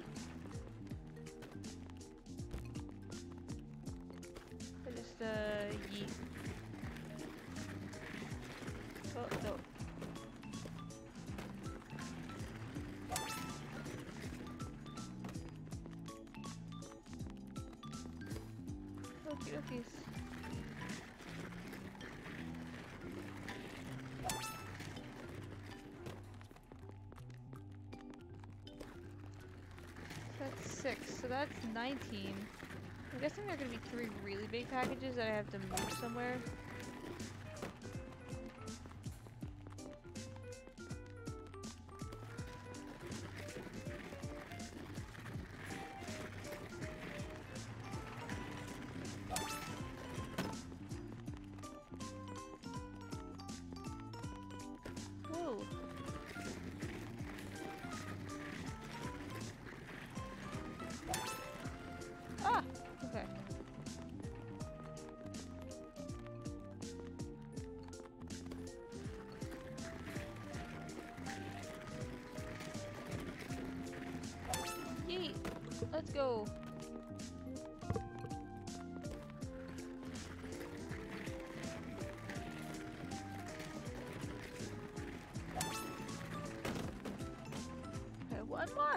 I just, uh, yeet. Oh, no. Okie dokies. That's six, so that's nineteen. I'm guessing there are gonna be three really big packages that I have to move somewhere. Whoa. Ah! Okay. Yeet! Let's go! Okay, one more!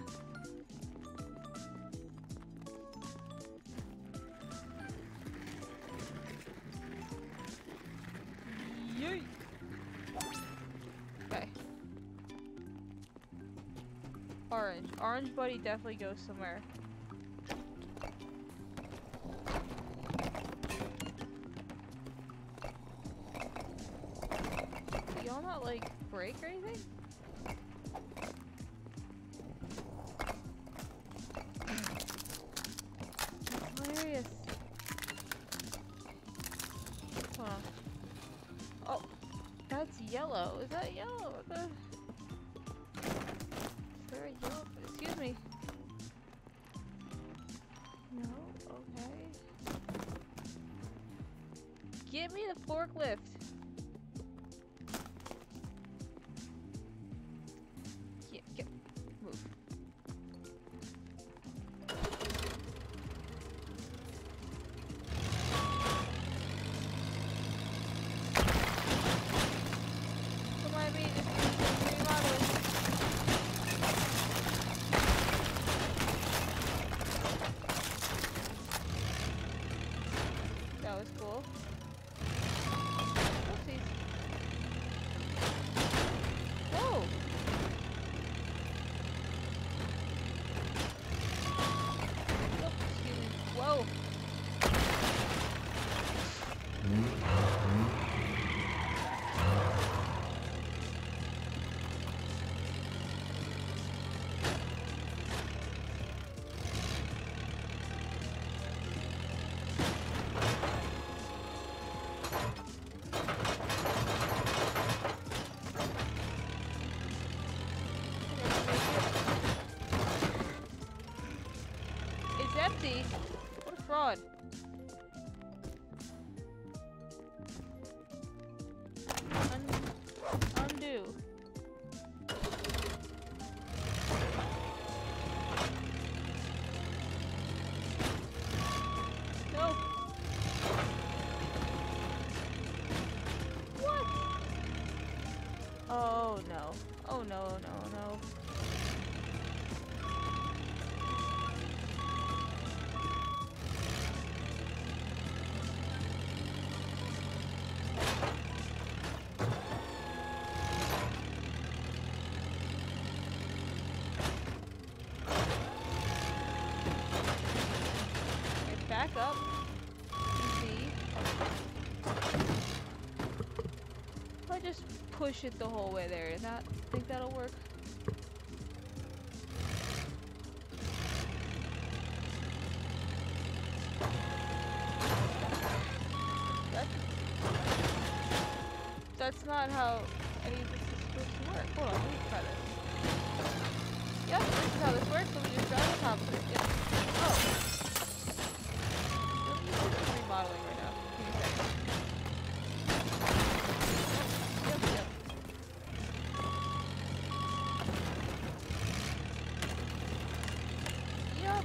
Yeet! Okay. Orange. Orange buddy definitely goes somewhere. Do y'all not like break or anything? That's hilarious. Hold on. Oh, that's yellow. Is that yellow? What the? Is there a yellow? Excuse me. No? Okay. Give me the forklift. Yeah, get, move. Come on, me, just remodel it. That was cool. fraud. Un undo. No. What? Oh no. Oh no, no, no. Okay, back up. Easy. If I just push it the whole way there, that think that'll work? That, that's not how any of this is supposed to work. Hold on, let me try this. Yep, this is how this works. Let me just drive on top of it. Yep. Oh. Let me do some remodeling right now. Give me a second. Yep, yep. Yep.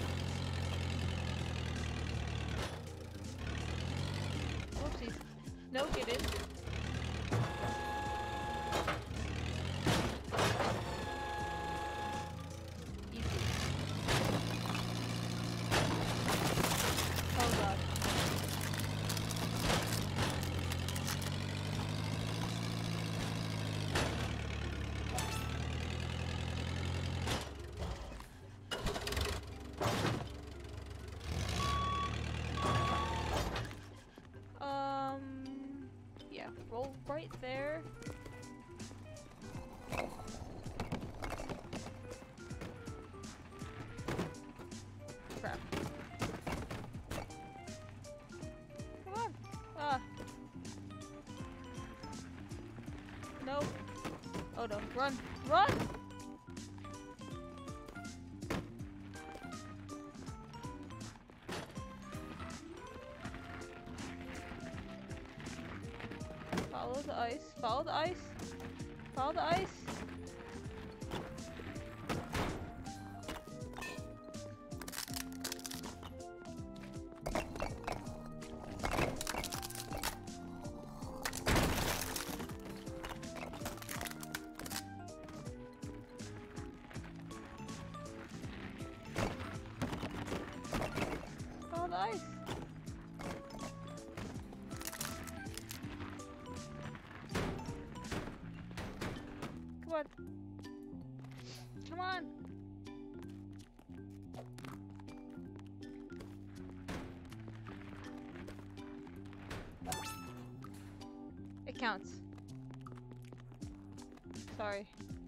Whoopsies. No, get in. Easy. Oh god. Um, yeah, roll right there. Crap. Come on. Ah. No. Oh no. Run. Run! Follow the ice. Follow the ice. Follow the ice. Follow the ice. Come on. Come on. It counts. Sorry.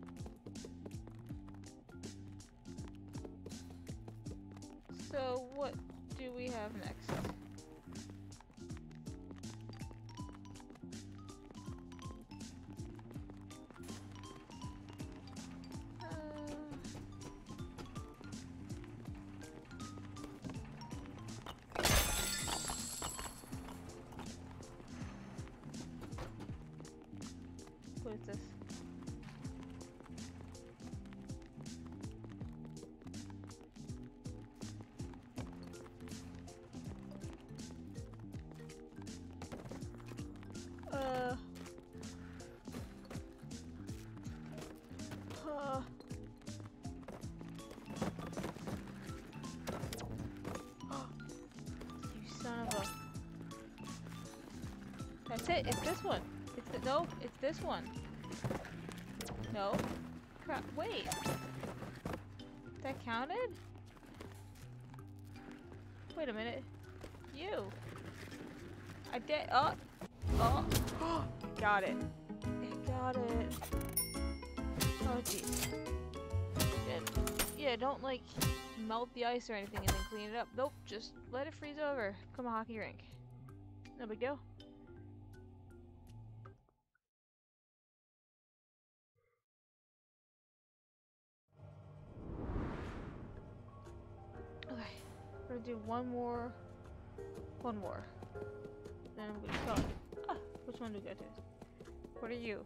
So what do we have next? What is this? Uh. Uh. You son of a. That's it. It's this one. It's the, no. It's this one. No. Crap. Wait. That counted? Wait a minute. You. I did. Oh. Oh. Got it. I got it. Oh jeez. Yeah, yeah, don't like melt the ice or anything and then clean it up. Nope. Just let it freeze over. Come a hockey rink. No big deal. Okay. We're gonna do one more One more. Then I'm gonna kill it. Ah, which one do we get to? What are you?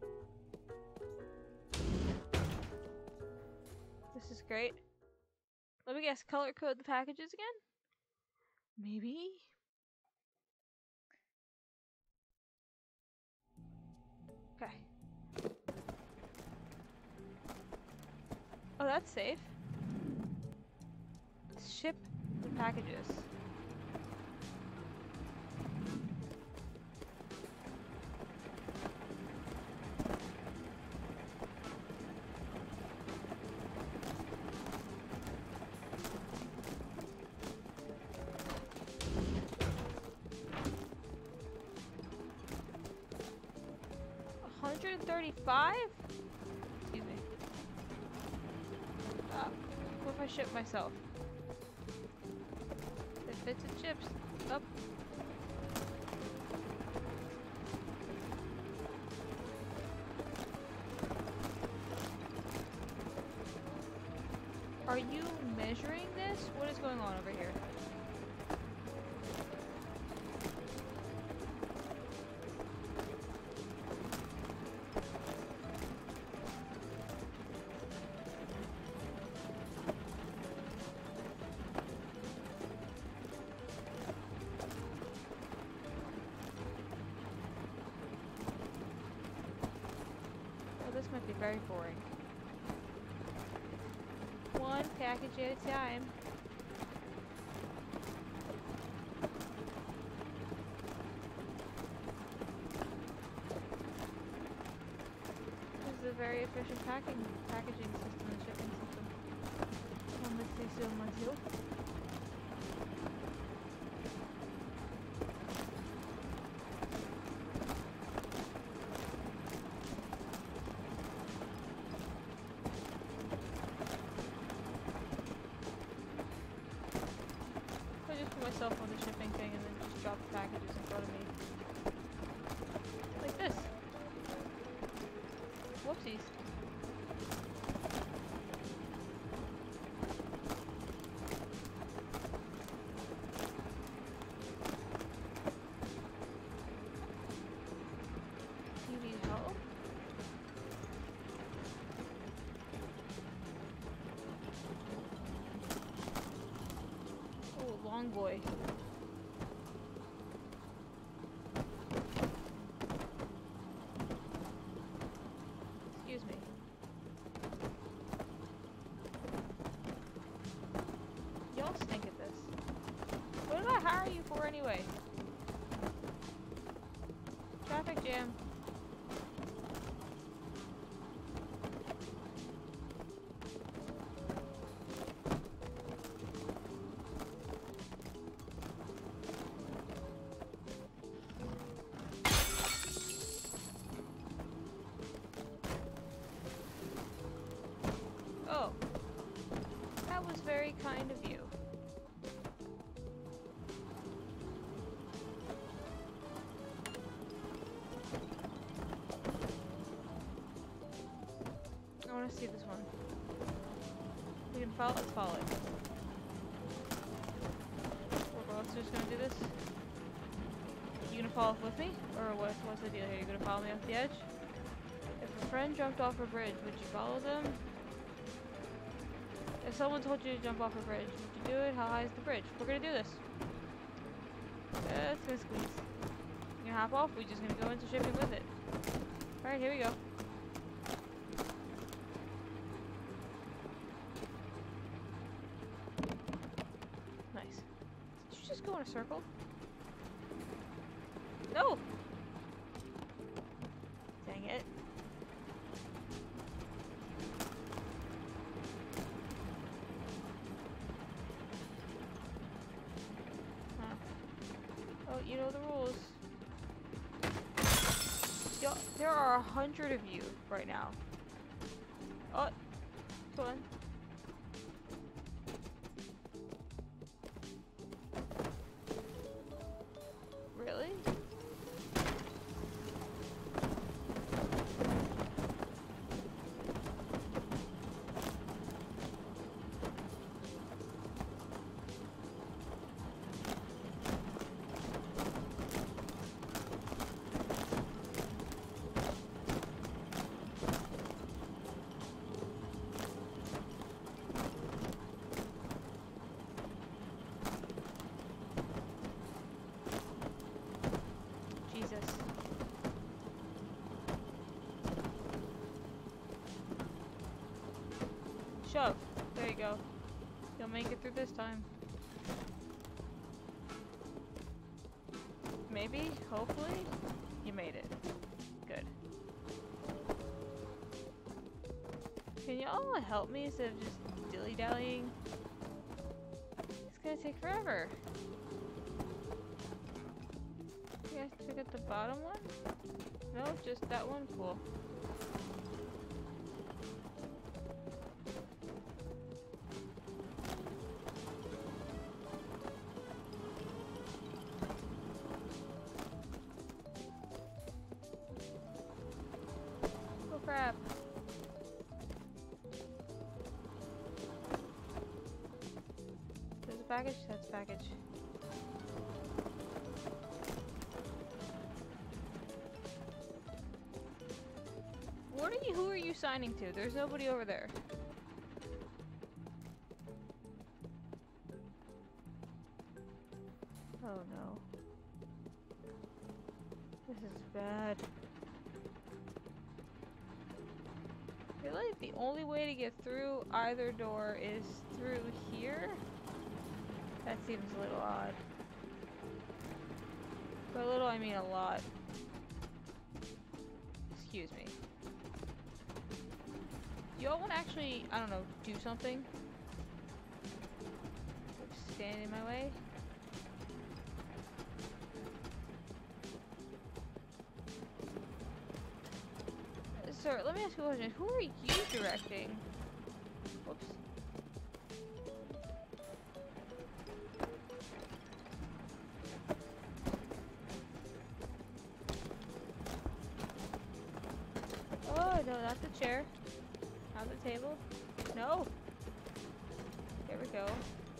This is great. Let me guess, color code the packages again? Maybe? Okay. Oh, that's safe. Ship the packages. one hundred thirty-five? Excuse me. Uh, what if I ship myself? It fits and ships. Up. Are you measuring this? What is going on over here? This might be very boring. One package at a time. This is a very efficient packing packaging system and shipping system. Unless they still want to. Myself on the shipping thing and then just drop the packages in front of me. Like this. Whoopsies. You need help? Oh, long boy. Excuse me. Y'all stink at this. What did I hire you for anyway? Traffic jam. Oh, that was very kind of you. I want to see this one. We can follow. Let's follow it. We're both just gonna do this. You gonna fall off with me, or what's what's the deal here? You gonna follow me off the edge? If a friend jumped off a bridge, would you follow them? If someone told you to jump off a bridge, would you do it? How high is the bridge? We're gonna do this. Uh, it's gonna squeeze. You gonna hop off? We're just gonna go into shipping with it. Alright, here we go. Nice. Did you just go in a circle? No! Dang it. Oh, you know the rules. Yo, there are a hundred of you right now. Oh, come on. Really? shove. There you go. You'll make it through this time. Maybe, hopefully, you made it. Good. Can y'all help me instead of just dilly-dallying? It's gonna take forever. You guys took at the bottom one? No, just that one? Cool. Oh crap. There's a package? That's a package. What are you, who are you signing to? There's nobody over there. Oh no. This is bad. I feel like the only way to get through either door is through here. That seems a little odd. By a little, I mean a lot. Excuse me. Y'all want to actually, I don't know, do something? Stand in my way? Sir, let me ask you a question. Who are you directing? Whoops. Oh, no, not the chair. Not the table. No! There we go.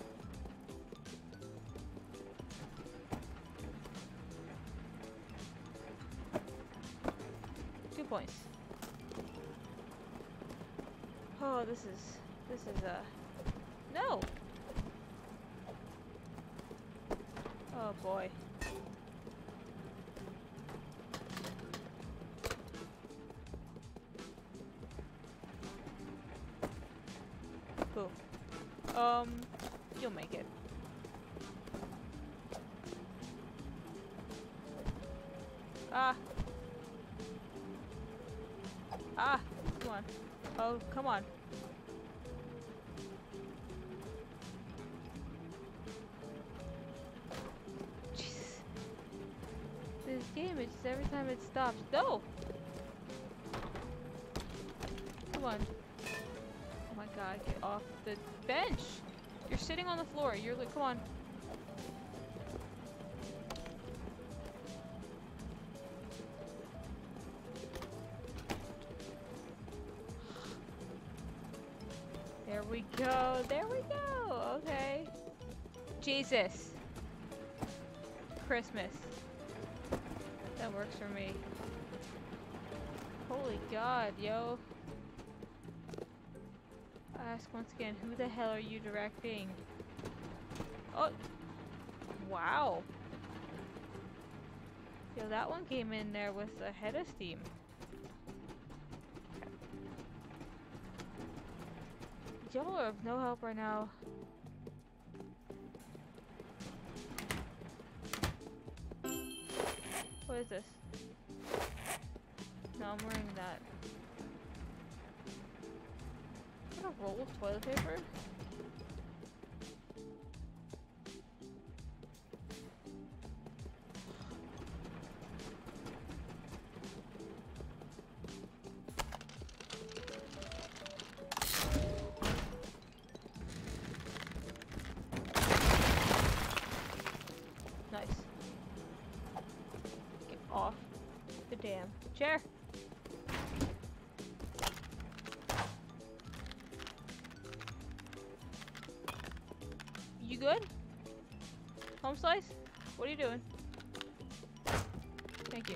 Two points. Oh, this is... This is, uh... No! Oh, boy. Cool. Um, you'll make it. Ah! Ah! Come on. Oh, come on. Jesus. This game, it's just every time it stops. No! Come on. Oh my god, get off the bench! You're sitting on the floor. You're like, come on. There we go. There we go. Okay. Jesus. Christmas. That works for me. Holy God, yo. I ask once again, who the hell are you directing? Oh. Wow. Yo, that one came in there with a head of steam. Y'all are of no help right now. What is this? No, I'm wearing that. Is that a roll of toilet paper? Nice. Get off the damn chair. You good? Home slice? What are you doing? Thank you.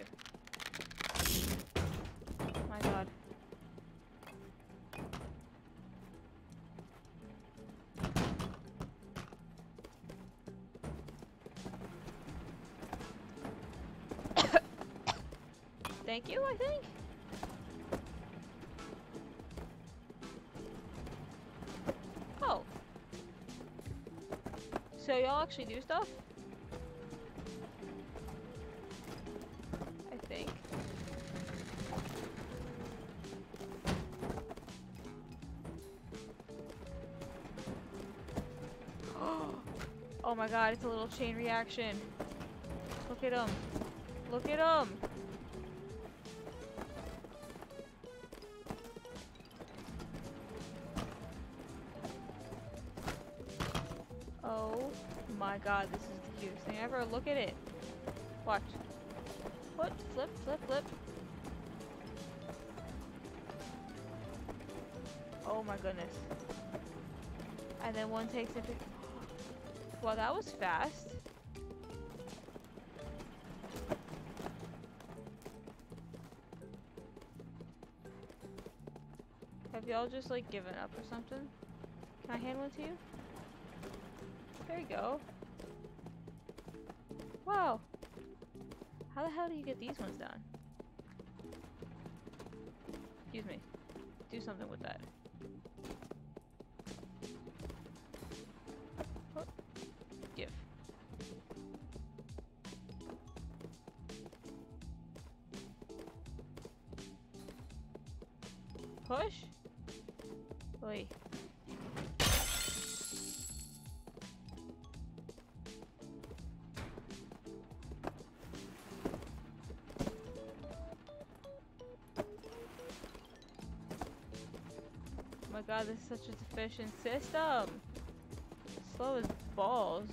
My God. Thank you, I think. y'all actually do stuff? I think. Oh my god, it's a little chain reaction. Look at him. Look at him. Oh my god, this is the cutest thing ever. Look at it. Watch. What? Flip, flip, flip. Oh my goodness. And then one takes it. Well, that was fast. Have y'all just like given up or something? Can I hand one to you? There you go. Wow. How the hell do you get these ones done? Excuse me. Do something with that. Oh. Give. Push? Wait. Oh my god, this is such a efficient system. Slow as balls.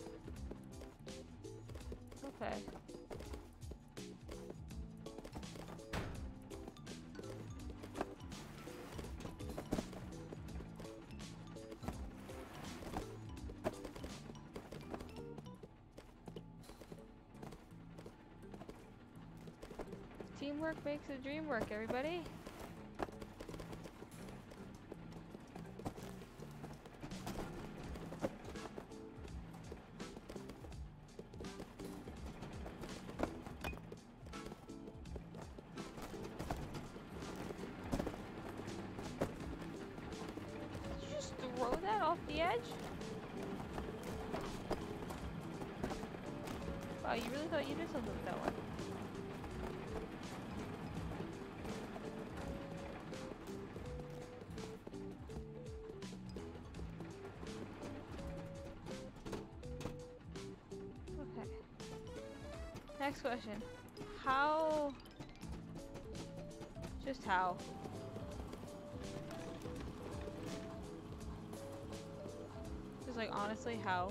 Okay. Teamwork makes the dream work, everybody. Did you just throw that off the edge? Wow, you really thought you did something with that one. Next question. How? Just how? Just like honestly, how?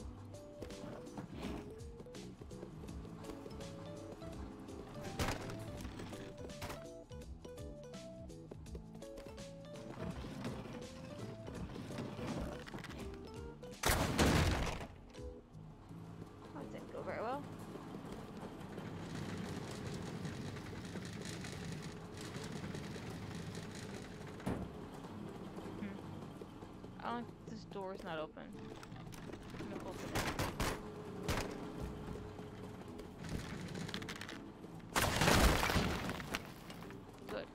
That didn't go very well. I don't, this door is not open. I'm gonna open it. Good.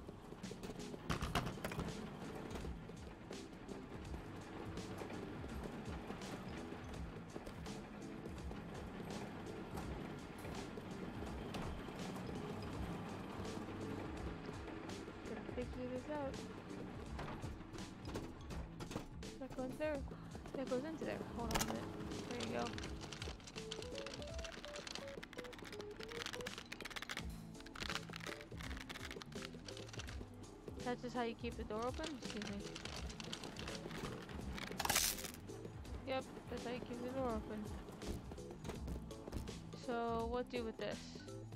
Gotta figure this out. That goes there. That goes into there. Hold on a minute. There you go. That's just how you keep the door open? Excuse me. Yep, that's how you keep the door open. So, what do with this?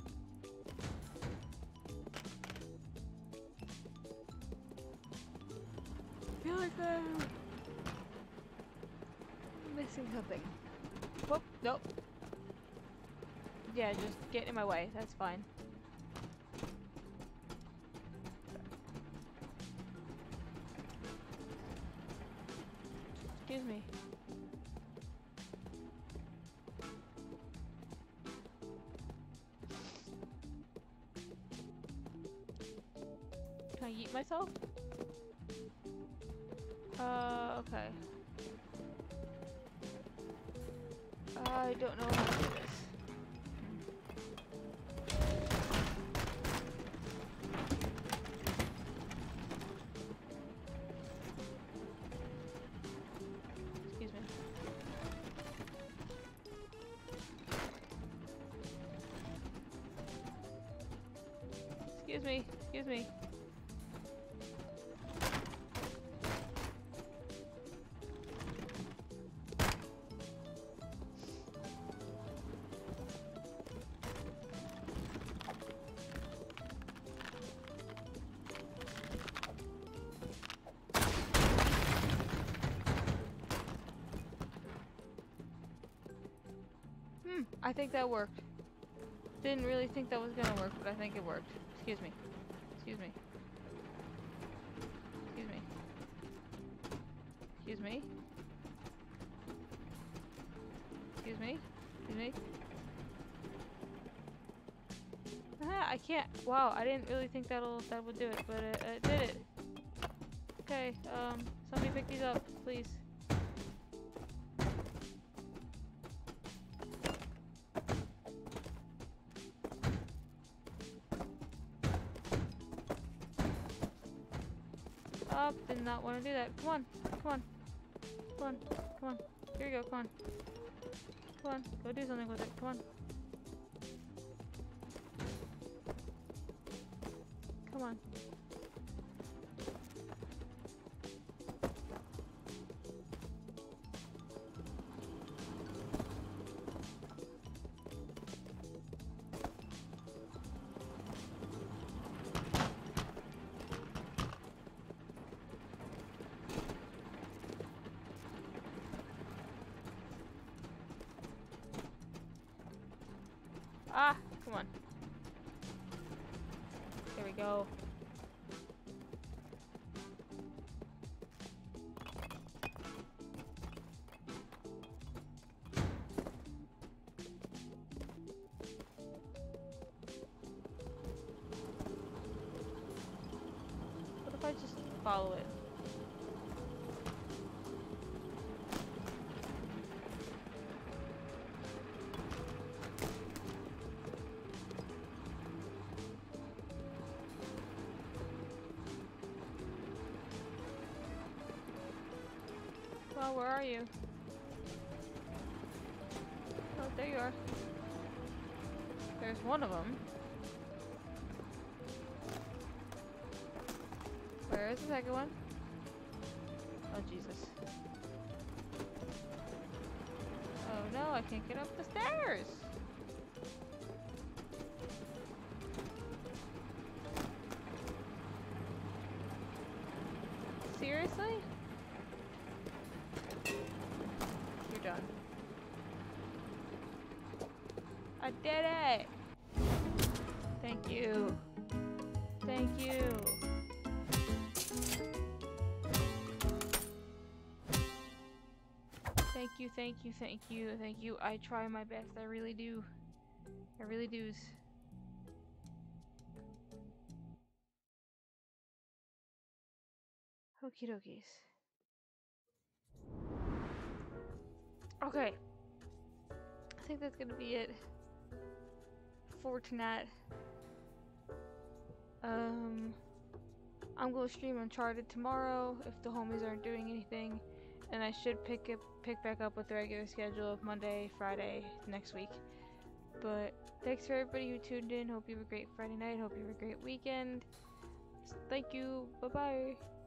I feel like I'm missing something. Whoop, nope. Yeah, just get in my way. That's fine. Excuse me. Can I yeet myself? Uh, okay. I don't know how to do this. Excuse me. Excuse me. Excuse me. Hmm, I think that worked. Didn't really think that was gonna work, but I think it worked. Excuse me. Excuse me. Excuse me. Excuse me. Excuse me. Excuse me. Ah, I can't. Wow, I didn't really think that'll that would do it, but it, it did it. Okay, um, somebody pick these up, please. Oh, did not want to do that. Come on, come on, come on, come on. Here you go, come on. Come on, go do something with it, come on. Come on. Ah, come on. There we go. What if I just follow it? Well, where are you? Oh, there you are. There's one of them. Where is the second one? Oh, Jesus. Oh no, I can't get up the stairs! Seriously? You're done. I did it! Thank you. Thank you. Thank you, thank you, thank you, thank you. I try my best, I really do. I really do. Okie dokies. Okay. I think that's gonna be it for tonight. Um, I'm gonna stream Uncharted tomorrow if the homies aren't doing anything, and I should pick it pick back up with the regular schedule of Monday, Friday next week. But thanks for everybody who tuned in. Hope you have a great Friday night. Hope you have a great weekend. Thank you. Bye bye.